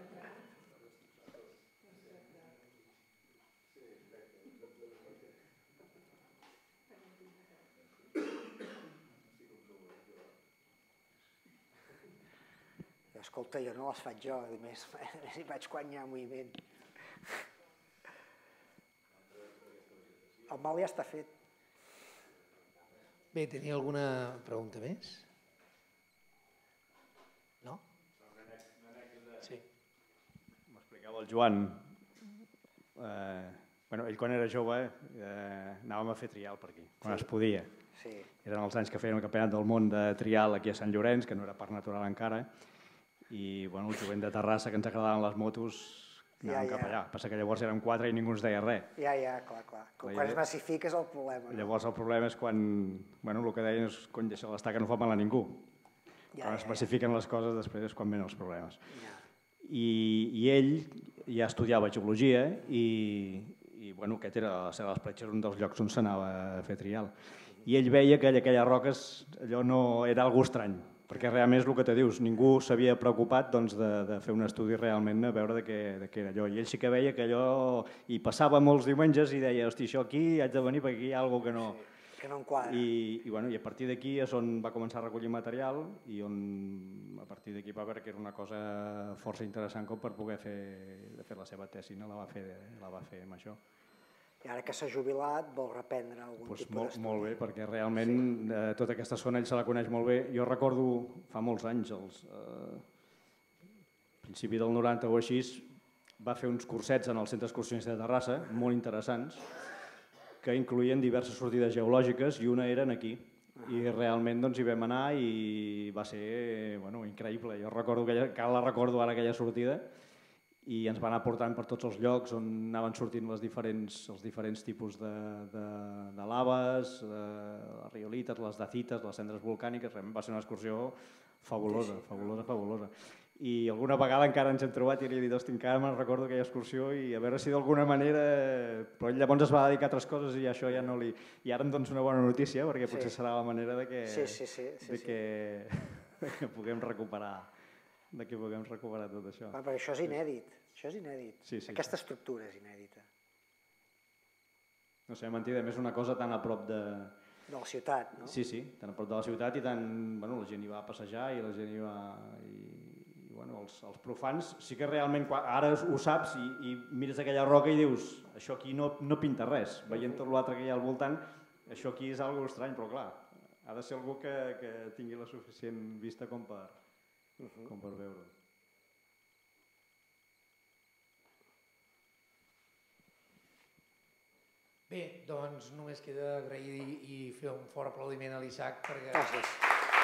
Escolta, jo no les faig jo, només hi vaig quan hi ha moviment. El mal ja està fet. Bé, tenia alguna pregunta més? No? Sí. M'explicava el Joan. Ell quan era jove anàvem a fer trial per aquí, quan es podia. Sí. Eren els anys que feien el campionat del món de trial aquí a Sant Llorenç, que no era parc natural encara, i el jovent de Terrassa, que ens agradaven les motos, anàvem cap allà. Passa que llavors érem 4 i ningú ens deia res. Ja, clar. Quan es massifica és el problema. Llavors el problema és quan, el que deien és quan deixa l'estar que no fa mal a ningú. Quan es massifiquen les coses després és quan venen els problemes. I ell ja estudiava geologia i aquest era a les Platges, un dels llocs on s'anava a fer trial. I ell veia que aquelles roques allò no era algú estrany, perquè realment és el que te dius, ningú s'havia preocupat de fer un estudi realment a veure de què era allò. I ell sí que veia que allò hi passava molts diumenges i deia, hosti, això aquí haig de venir perquè aquí hi ha alguna cosa que no... Que no enquadra. I a partir d'aquí és on va començar a recollir material i on a partir d'aquí va veure que era una cosa força interessant com per poder fer la seva tesi, la va fer amb això. I ara que s'ha jubilat vol reprendre algun tipus d'estudi. Molt bé, perquè realment tota aquesta zona ell se la coneix molt bé. Jo recordo fa molts anys, al principi del 90 o així, va fer uns cursets en el Centre Excursionista de Terrassa, molt interessants, que incloïen diverses sortides geològiques i una eren aquí. I realment hi vam anar i va ser increïble. Jo recordo ara aquella sortida i ens van anar portant per tots els llocs on anaven sortint els diferents tipus de laves, les riolites, les dacites, les cendres volcàniques. Realment va ser una excursió fabulosa. I alguna vegada encara ens hem trobat i li he dit, hosti, encara me'n recordo aquella excursió i a veure si d'alguna manera... Però ell llavors es va dedicar a altres coses i això ja no li... I ara em dones una bona notícia perquè potser serà la manera de que puguem recuperar tot això. Perquè això és inèdit, Aquesta estructura és inèdita. No sé, mentida, a més una cosa tan a prop de... De la ciutat, no? Sí, tan a prop de la ciutat i tan... la gent hi va a passejar i la gent hi va... Els profans sí que realment, ara ho saps i mires aquella roca i dius això aquí no pinta res, veient tot l'altre que hi ha al voltant, això aquí és algo estrany, però clar, ha de ser algú que tingui la suficient vista com per veure-ho. Bé, doncs només queda agrair i fer un fort aplaudiment a l'Isaac perquè... Gràcies.